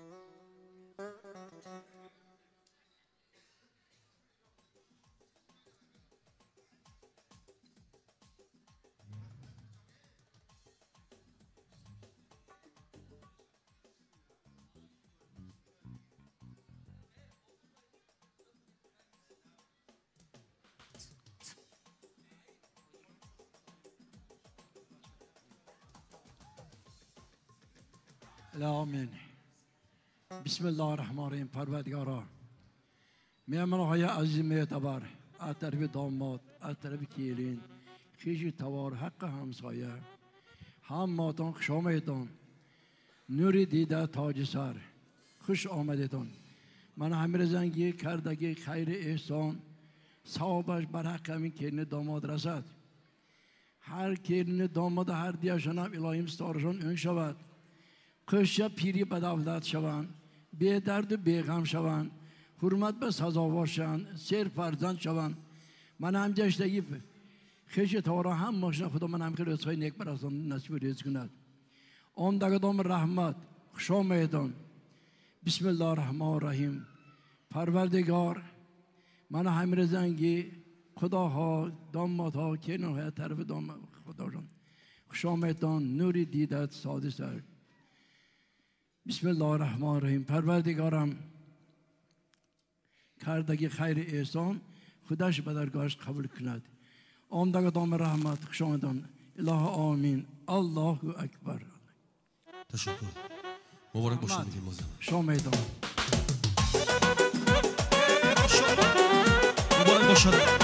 آمین. بسم الله الرحمن الرحیم. پروردگارا مهمانهای عزیز معتبر از طرف داماد، از طرف کیلین، خیش توار، حق همسایه، هم ماتان خوش آمدید. نوری دیده تاج سر خوش آمدید. من همه زنگی کردگی خیر احسان ثوابش بر حق همین کیلین داماد رسد. هر کیلین داماد هر دیاشان هم الهیم ستارشان اون شود. کشیا پیری بدولت شوند، به درد و بیغم شوند، حرمت به سزاوار شوند، سیر فرزند شوند. من هم جشتگی خیش تورا هم ماشین خدا من هم که رزقای نیک براسان نصیب رزق کند. آن دگدام رحمت خوش آمدید. بسم الله الرحمن الرحیم. پروردگار من هم رزنگی خداها دامادها کنه طرف دام خداشون خوش آمدید. نوری دیدت ساده سر. بسم الله الرحمن الرحیم. پروردگارم کردگی خیر احسان خودش به درگاهش قبول کند. آمدگه دام رحمت خوش آمدید. اله آمین. الله اکبر. تشکر. مبارک باشه میگیم بازم. خوش آمدید. مبارک باشه.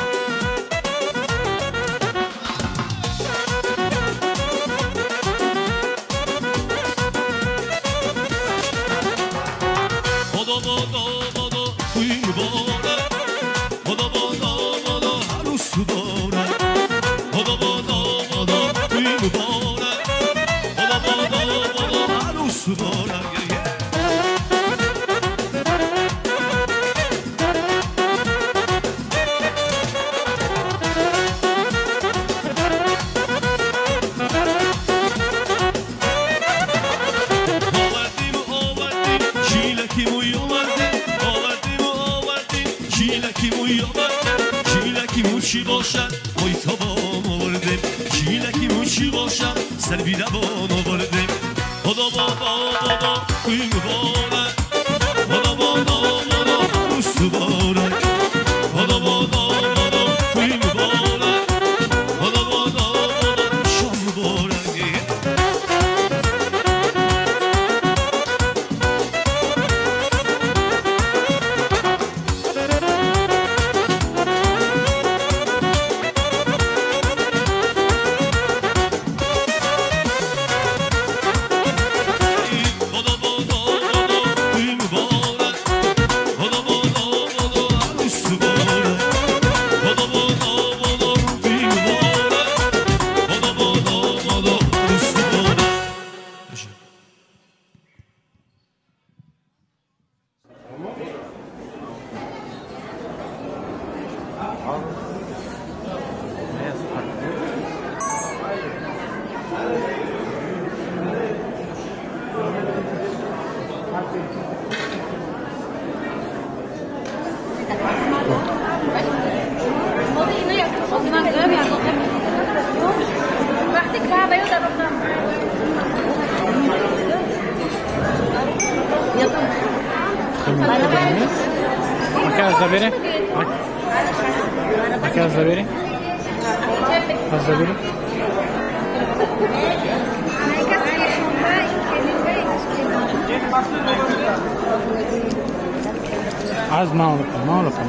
Az mal, mal falan.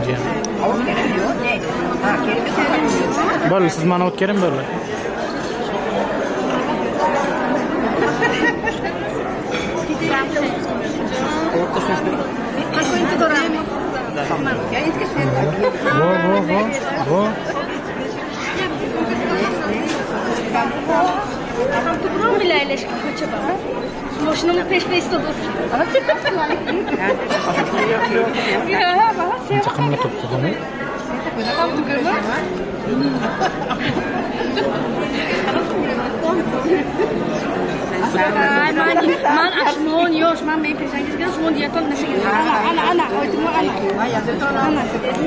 Böyle siz bana ot kerim böyle. Во, во, во, во. Tam tu buram bile eleşki koça bana. Maşınımın peş peşte dursun. Ya bana sen. Çakımla toplu konu. Tam tu görme. من اشمون یوش من می پیشنگیز کردم شما دیتون نشید انا انا انا اوتمو انا انا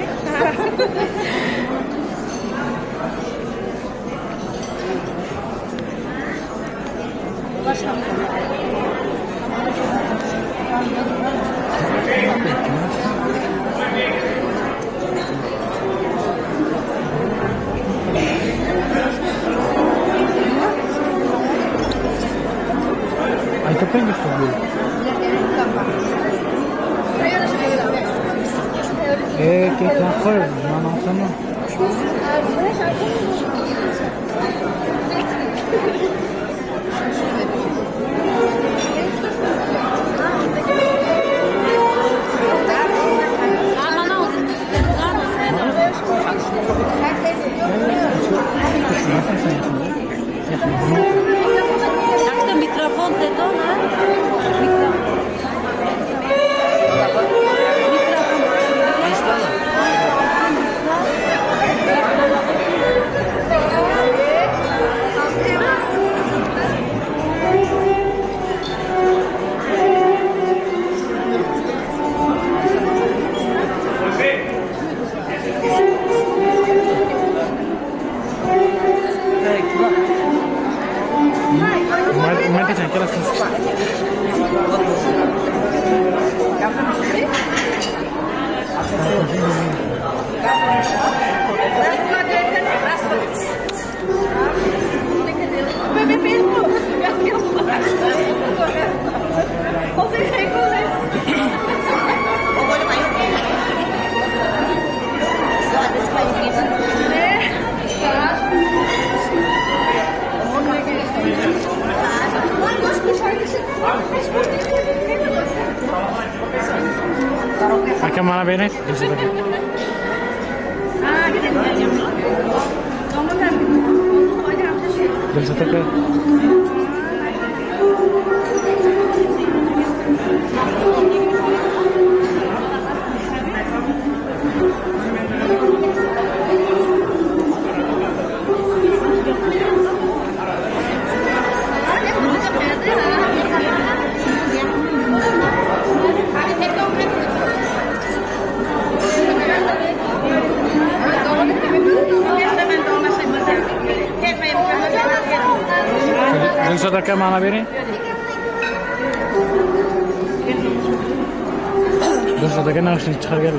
Aí tu pega isso tudo. É que é uma coisa, não não não. Как-то микрофон ты то, да? Uma que tinha aquela sensação. Acá mana bene? Bisa tak? Bisa tak mana bene? Bisa tak nak sih cakap.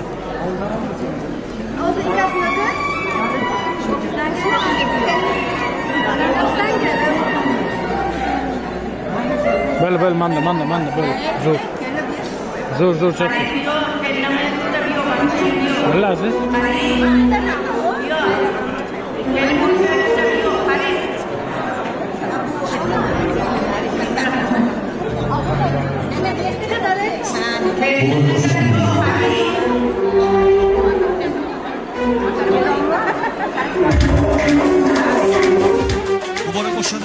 بل بل مانده مانده مانده بل زور زور زور چکی بله عزیز مبارک باشد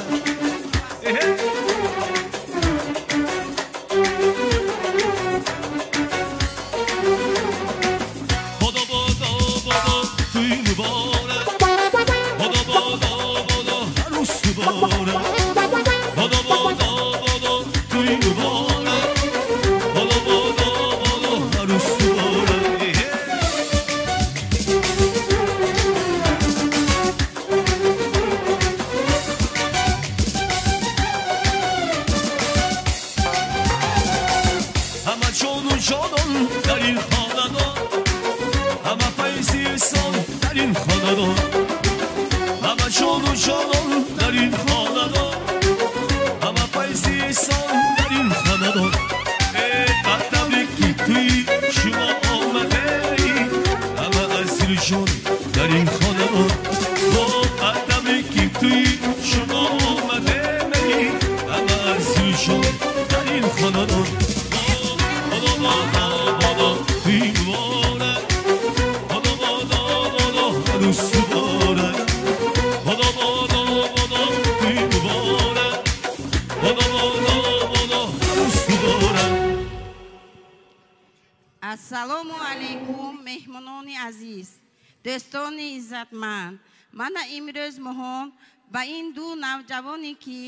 السلام علیکم مهمانان عزیز دوستان عزتمند من امروز مهم با این دو نوجوانی که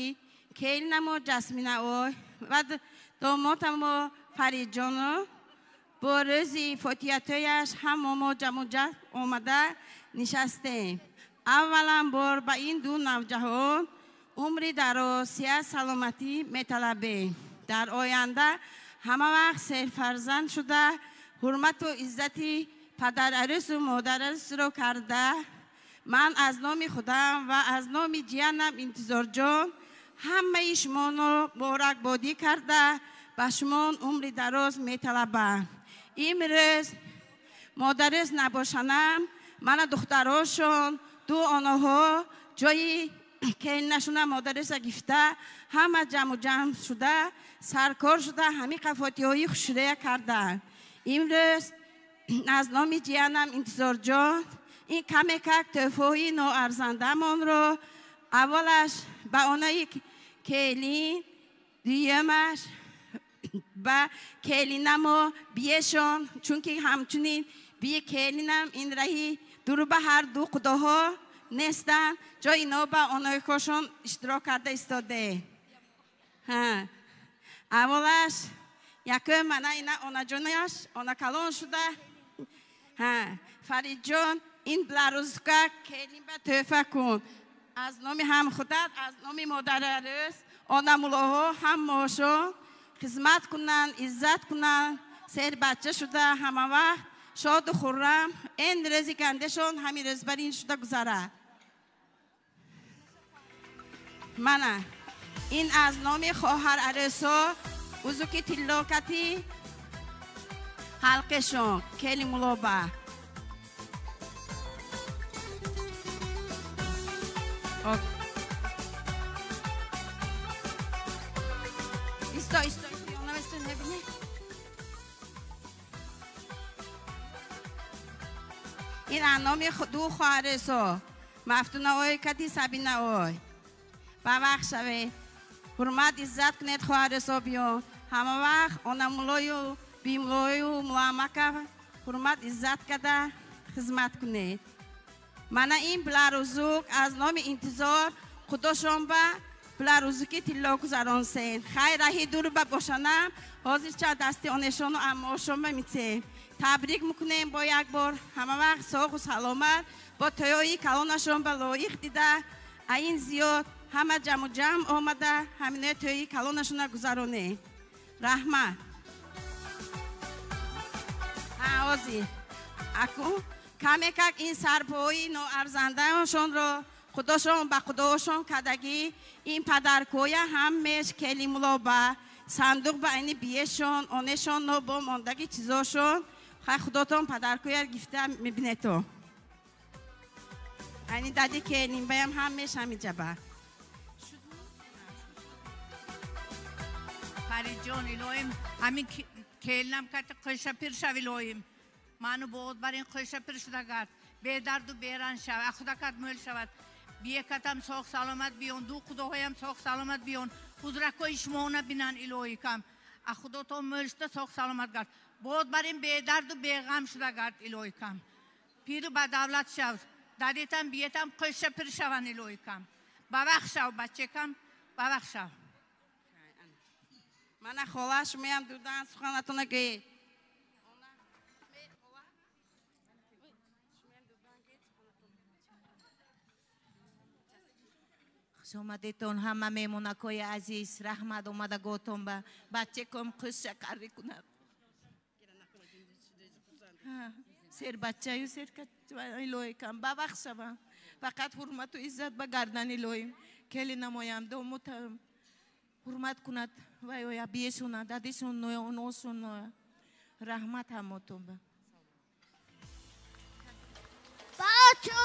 کلینمو جسمینه اوی و دوماتمو فرید جانو با روزی فوتیاتویش هممو جمع جمع اومده نشستیم. اولا بار با این دو نوجوان عمری دراز سیاه سلامتی میطلبیم. در آینده همه وقت سرفرزند شده حرمت و عزتی پدر عروس و مادر عروس رو کرده. من از نام خودم و از نام جیانم انتظار جان همه شما رو مبارکبادی کرده به شما عمری دراز میطلبم. امروز مادرس نباشنم من دختراشون دو آنها جایی که نشونه مادرس گفته همه جمع جمع شده سرکار شده همه قفاتی های خوشره کرده. امروز از نام جیانم انتظار جان این کمی که تحفه نو ارزنده من رو اولش به آنایی کلین دیمش با کلینمو بیشون چون که همچنین بی کلینم این رهی دور به هر دو خداها نیستن جا اینا با آنهای کشون اشتراک کرده استاده. اولش یکی منه اینا آنا جانیش آنا کلان شده. فرید جان این بلاروزکا کلین به تحفه کن از نام هم خودت از نام مادر عروس آنا مولاها هم ماشون خدمت کنن عزت کنن سر بچه شده همه وقت شاد و خورم این رزی کندشون همین رز بر این شده گذاره. من این از نام خواهر عروسا بزرگی تلاکتی حلقشون کلی ملابه ایستا ایستا اینا بستن نبینی این انامی دو خواهر سو مفتونه اوی کتی سبینه اوی با وقت شوی حرمت عزت کنید خواهر سو بیون همه وقت اونا ملایو بی ملایو ملامکه حرمت عزت کده خدمت کنید. من این بلاروزوک از نام انتظار خودشون با بلاروزوکی تلا گذاران سین خیر راهی دور با باشنم حاضر چه دستی آنشون و اماشون بمیتیم تبریک میکنیم با یک بار همه وقت ساق و سلامت با تویایی کلانشون با لایق دیده این زیاد همه جمع جمع آمده همینه تویایی کلانشون گذارانه رحمت آوازی اکو کمی که این سرپایی نو ارزندهشون رو خودشون با خودشون کدگی این پدرکوی هم میش کلی ملابه صندوق با اینی بیشون آنشون نو با ماندگی چیزاشون خواهی خودتون پدرکوی گفته میبینه تو اینی دادی که نیم هم میش همی جبه فرید جان الهیم همین کلنم که قشه پیر شوی الهیم منو بود بر این قشه پیر شده گرد به درد و بیران شود خدا کد مول شود بیه کتم ساق سلامت بیون دو خداهایم ساق سلامت بیون خودرکای شما نبینن الهی کم خدا تو ملشته ساق سلامت گرد بود بر این به درد و بیغم شده گرد الهی کم پیر با دولت شود دادیتم بیتم قشه پیر شون الهی کم ببخش شو بچه کم ببخش شو من خواهش میم دودن سخنتونه گید خوش آمدیتون همه میمونکای عزیز رحمت اومده گوتون با بچه کم خوش شکری کند سر بچه یو سر کچ الهی کم ببخش با فقط حرمت و عزت با گردن الهی کلی نمایم دو متهم حرمت کند وای وای بیشون دادیشون نو نوشون رحمت همتون با بچو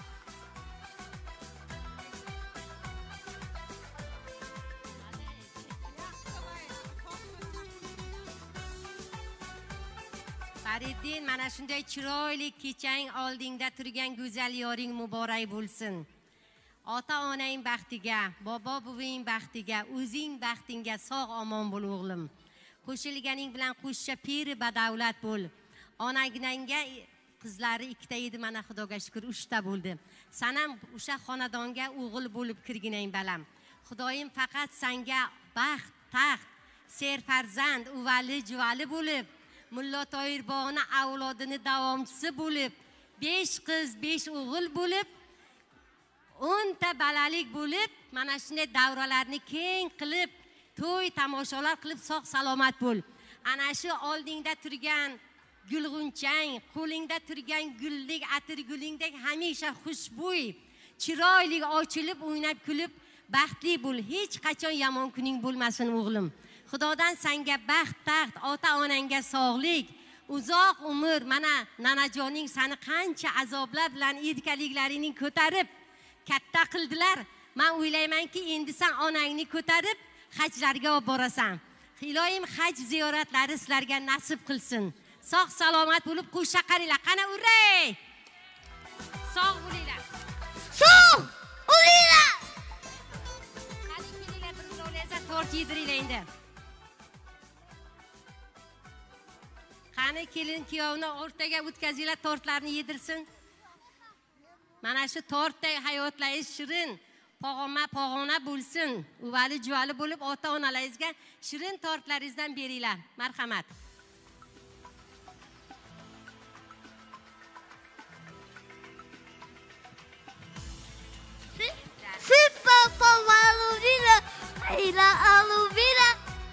Fariddin mana shunday chiroyli kechang oldingda turgan go'zal yoring muborak bo'lsin. Ota onang baxtiga, bobo buving baxtiga, o'zing baxtingga sog' omon bo'l o'g'lim. Qo'shilganing bilan qo'shcha piri badavlat bo'l. Onagnanga qizlari ikkita edi, mana Xudoga shukr uchta bo'ldi. Sanam o'sha xonadonga o'g'il bo'lib kirginang balam. Xudoyim faqat senga baxt, taxt, serfarzand, uvali, juvali bo'lib, Mulla Toyir bog'ini avlodini davomchisi bo'lib, besh qiz, besh o'g'il bo'lib, o'nta balalik bo'lib, mana shunday davralarni keng qilib, to'y tomoshalar qilib sog' salomat bo'l. Ana shu oldingda turgan gulg'unchang, qo'lingda turgan gullik, atir gulingdek hamisha xushbo'y, chiroyli ochilib, o'ynab kulib, baxtli bo'l. Hech qachon yomon kuning bo'lmasin o'g'lim. Xudodan senga baxt, taxt, ota-onangga sog'lik, uzoq umr. Mana nanajoning seni qancha azoblar bilan erkaliklaringni ko'tarib katta qildilar. Men o'ylaymanki, endi sen onangni ko'tarib hajlarga olib borasan. Ilohim haj ziyoratlari sizlarga nasib qilsin. Sog' salomat bo'lib qo'sha qaringlar. Qana urray! Sog' bo'linglar. Sog' bo'linglar. Qani kelinglar, bir birovlarga tort yediringlar endi. Qani kelin kuyovni o'rtaga o'tkazinglar, tortlarni yedirsin. Mana shu tortday hayotlaringiz shirin, pog'ona pog'ona bo'lsin. Uvali juvali bo'lib, ota-onalaringizga shirin tortlaringizdan beringlar. Marhamat. Super Aluvila, Ila Aluvila.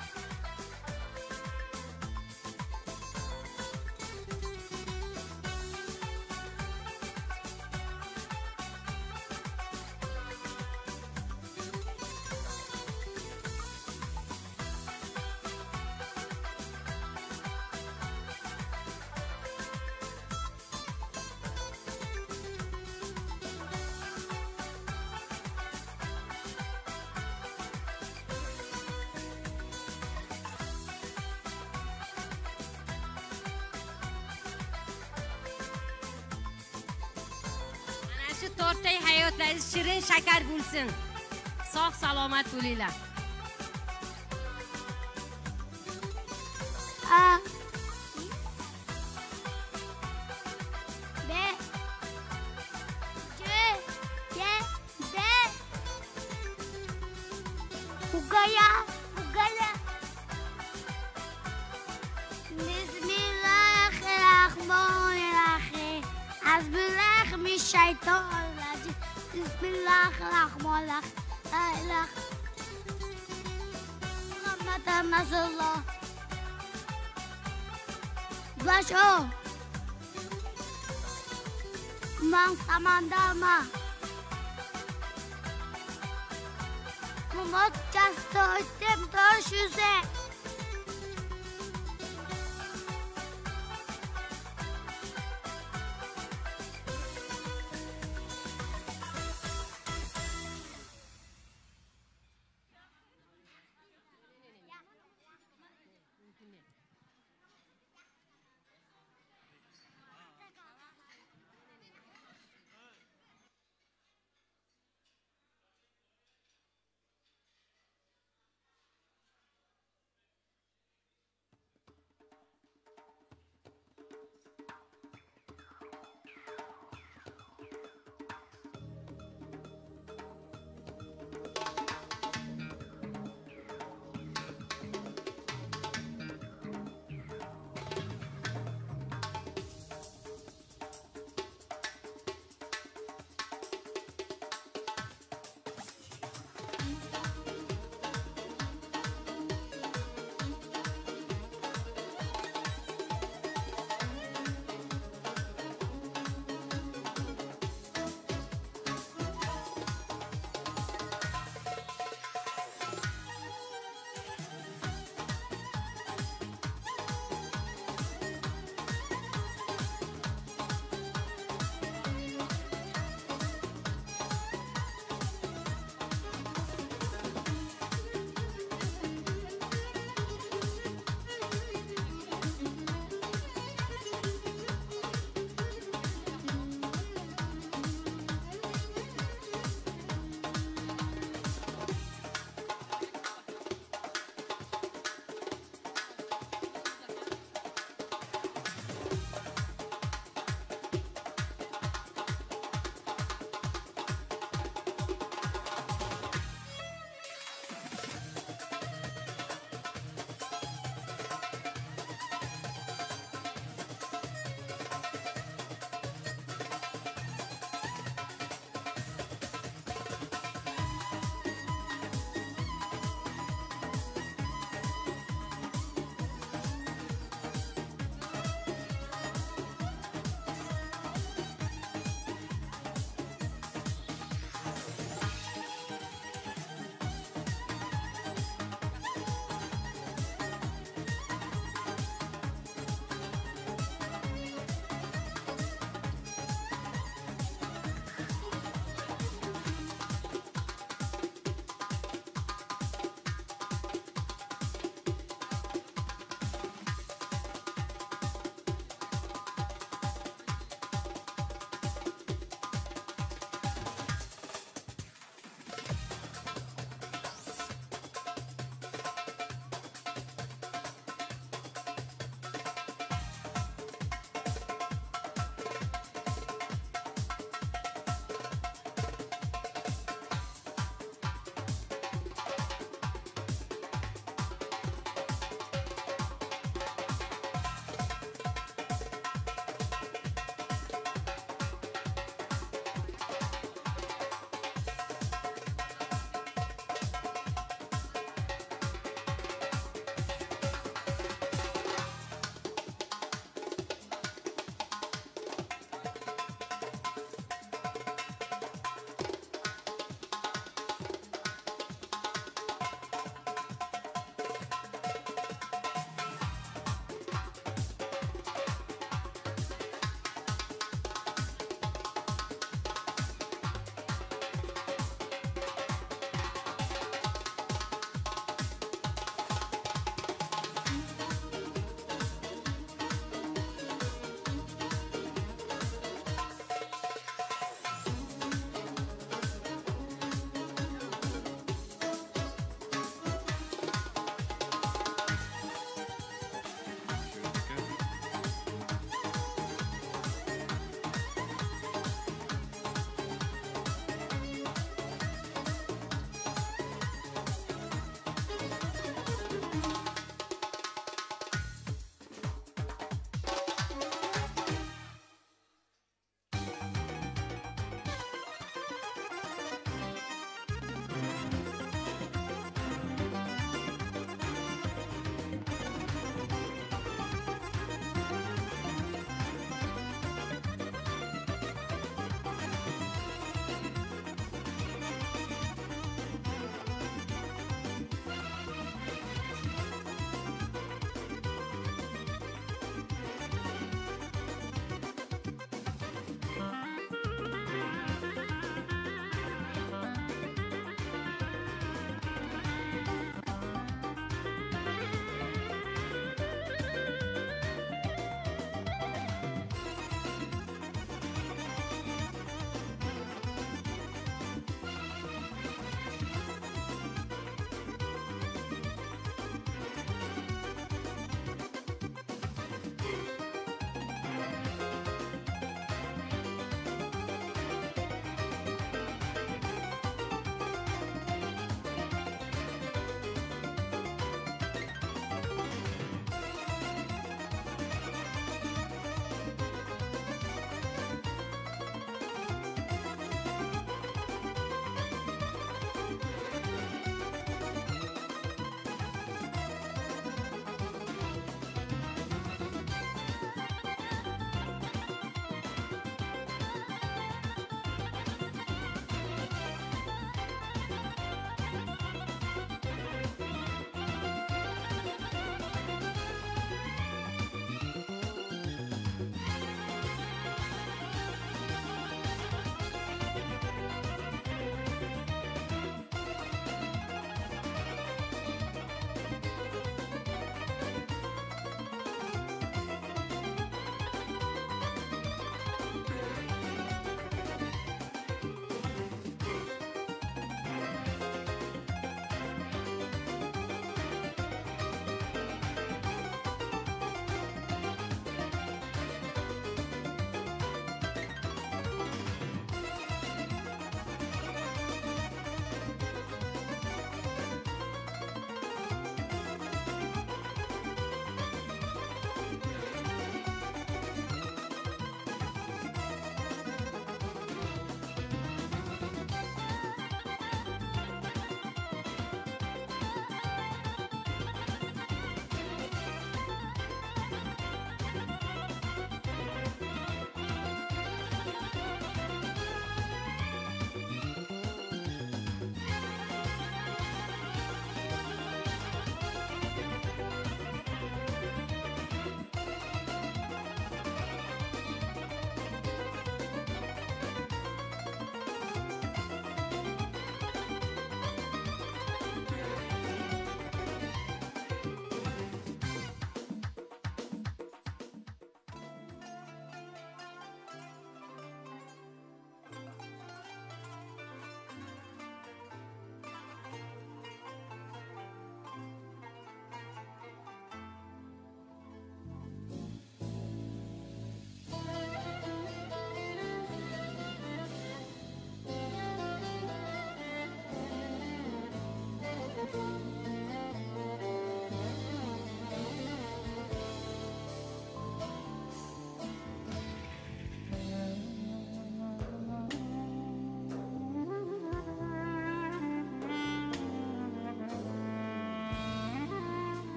Shu tortday hayotlaringiz shirin shakar bo'lsin. Sog' salomat bo'linglar. A B C D D Ugaya Ugaya Bismillahirrahmanirrahim. Azbillah min şeytan racim. Bismillahirrahmanirrahim. La ilahe Muhammed Resulullah. Başo. Man samandama. Mumot casto öttem taşüze.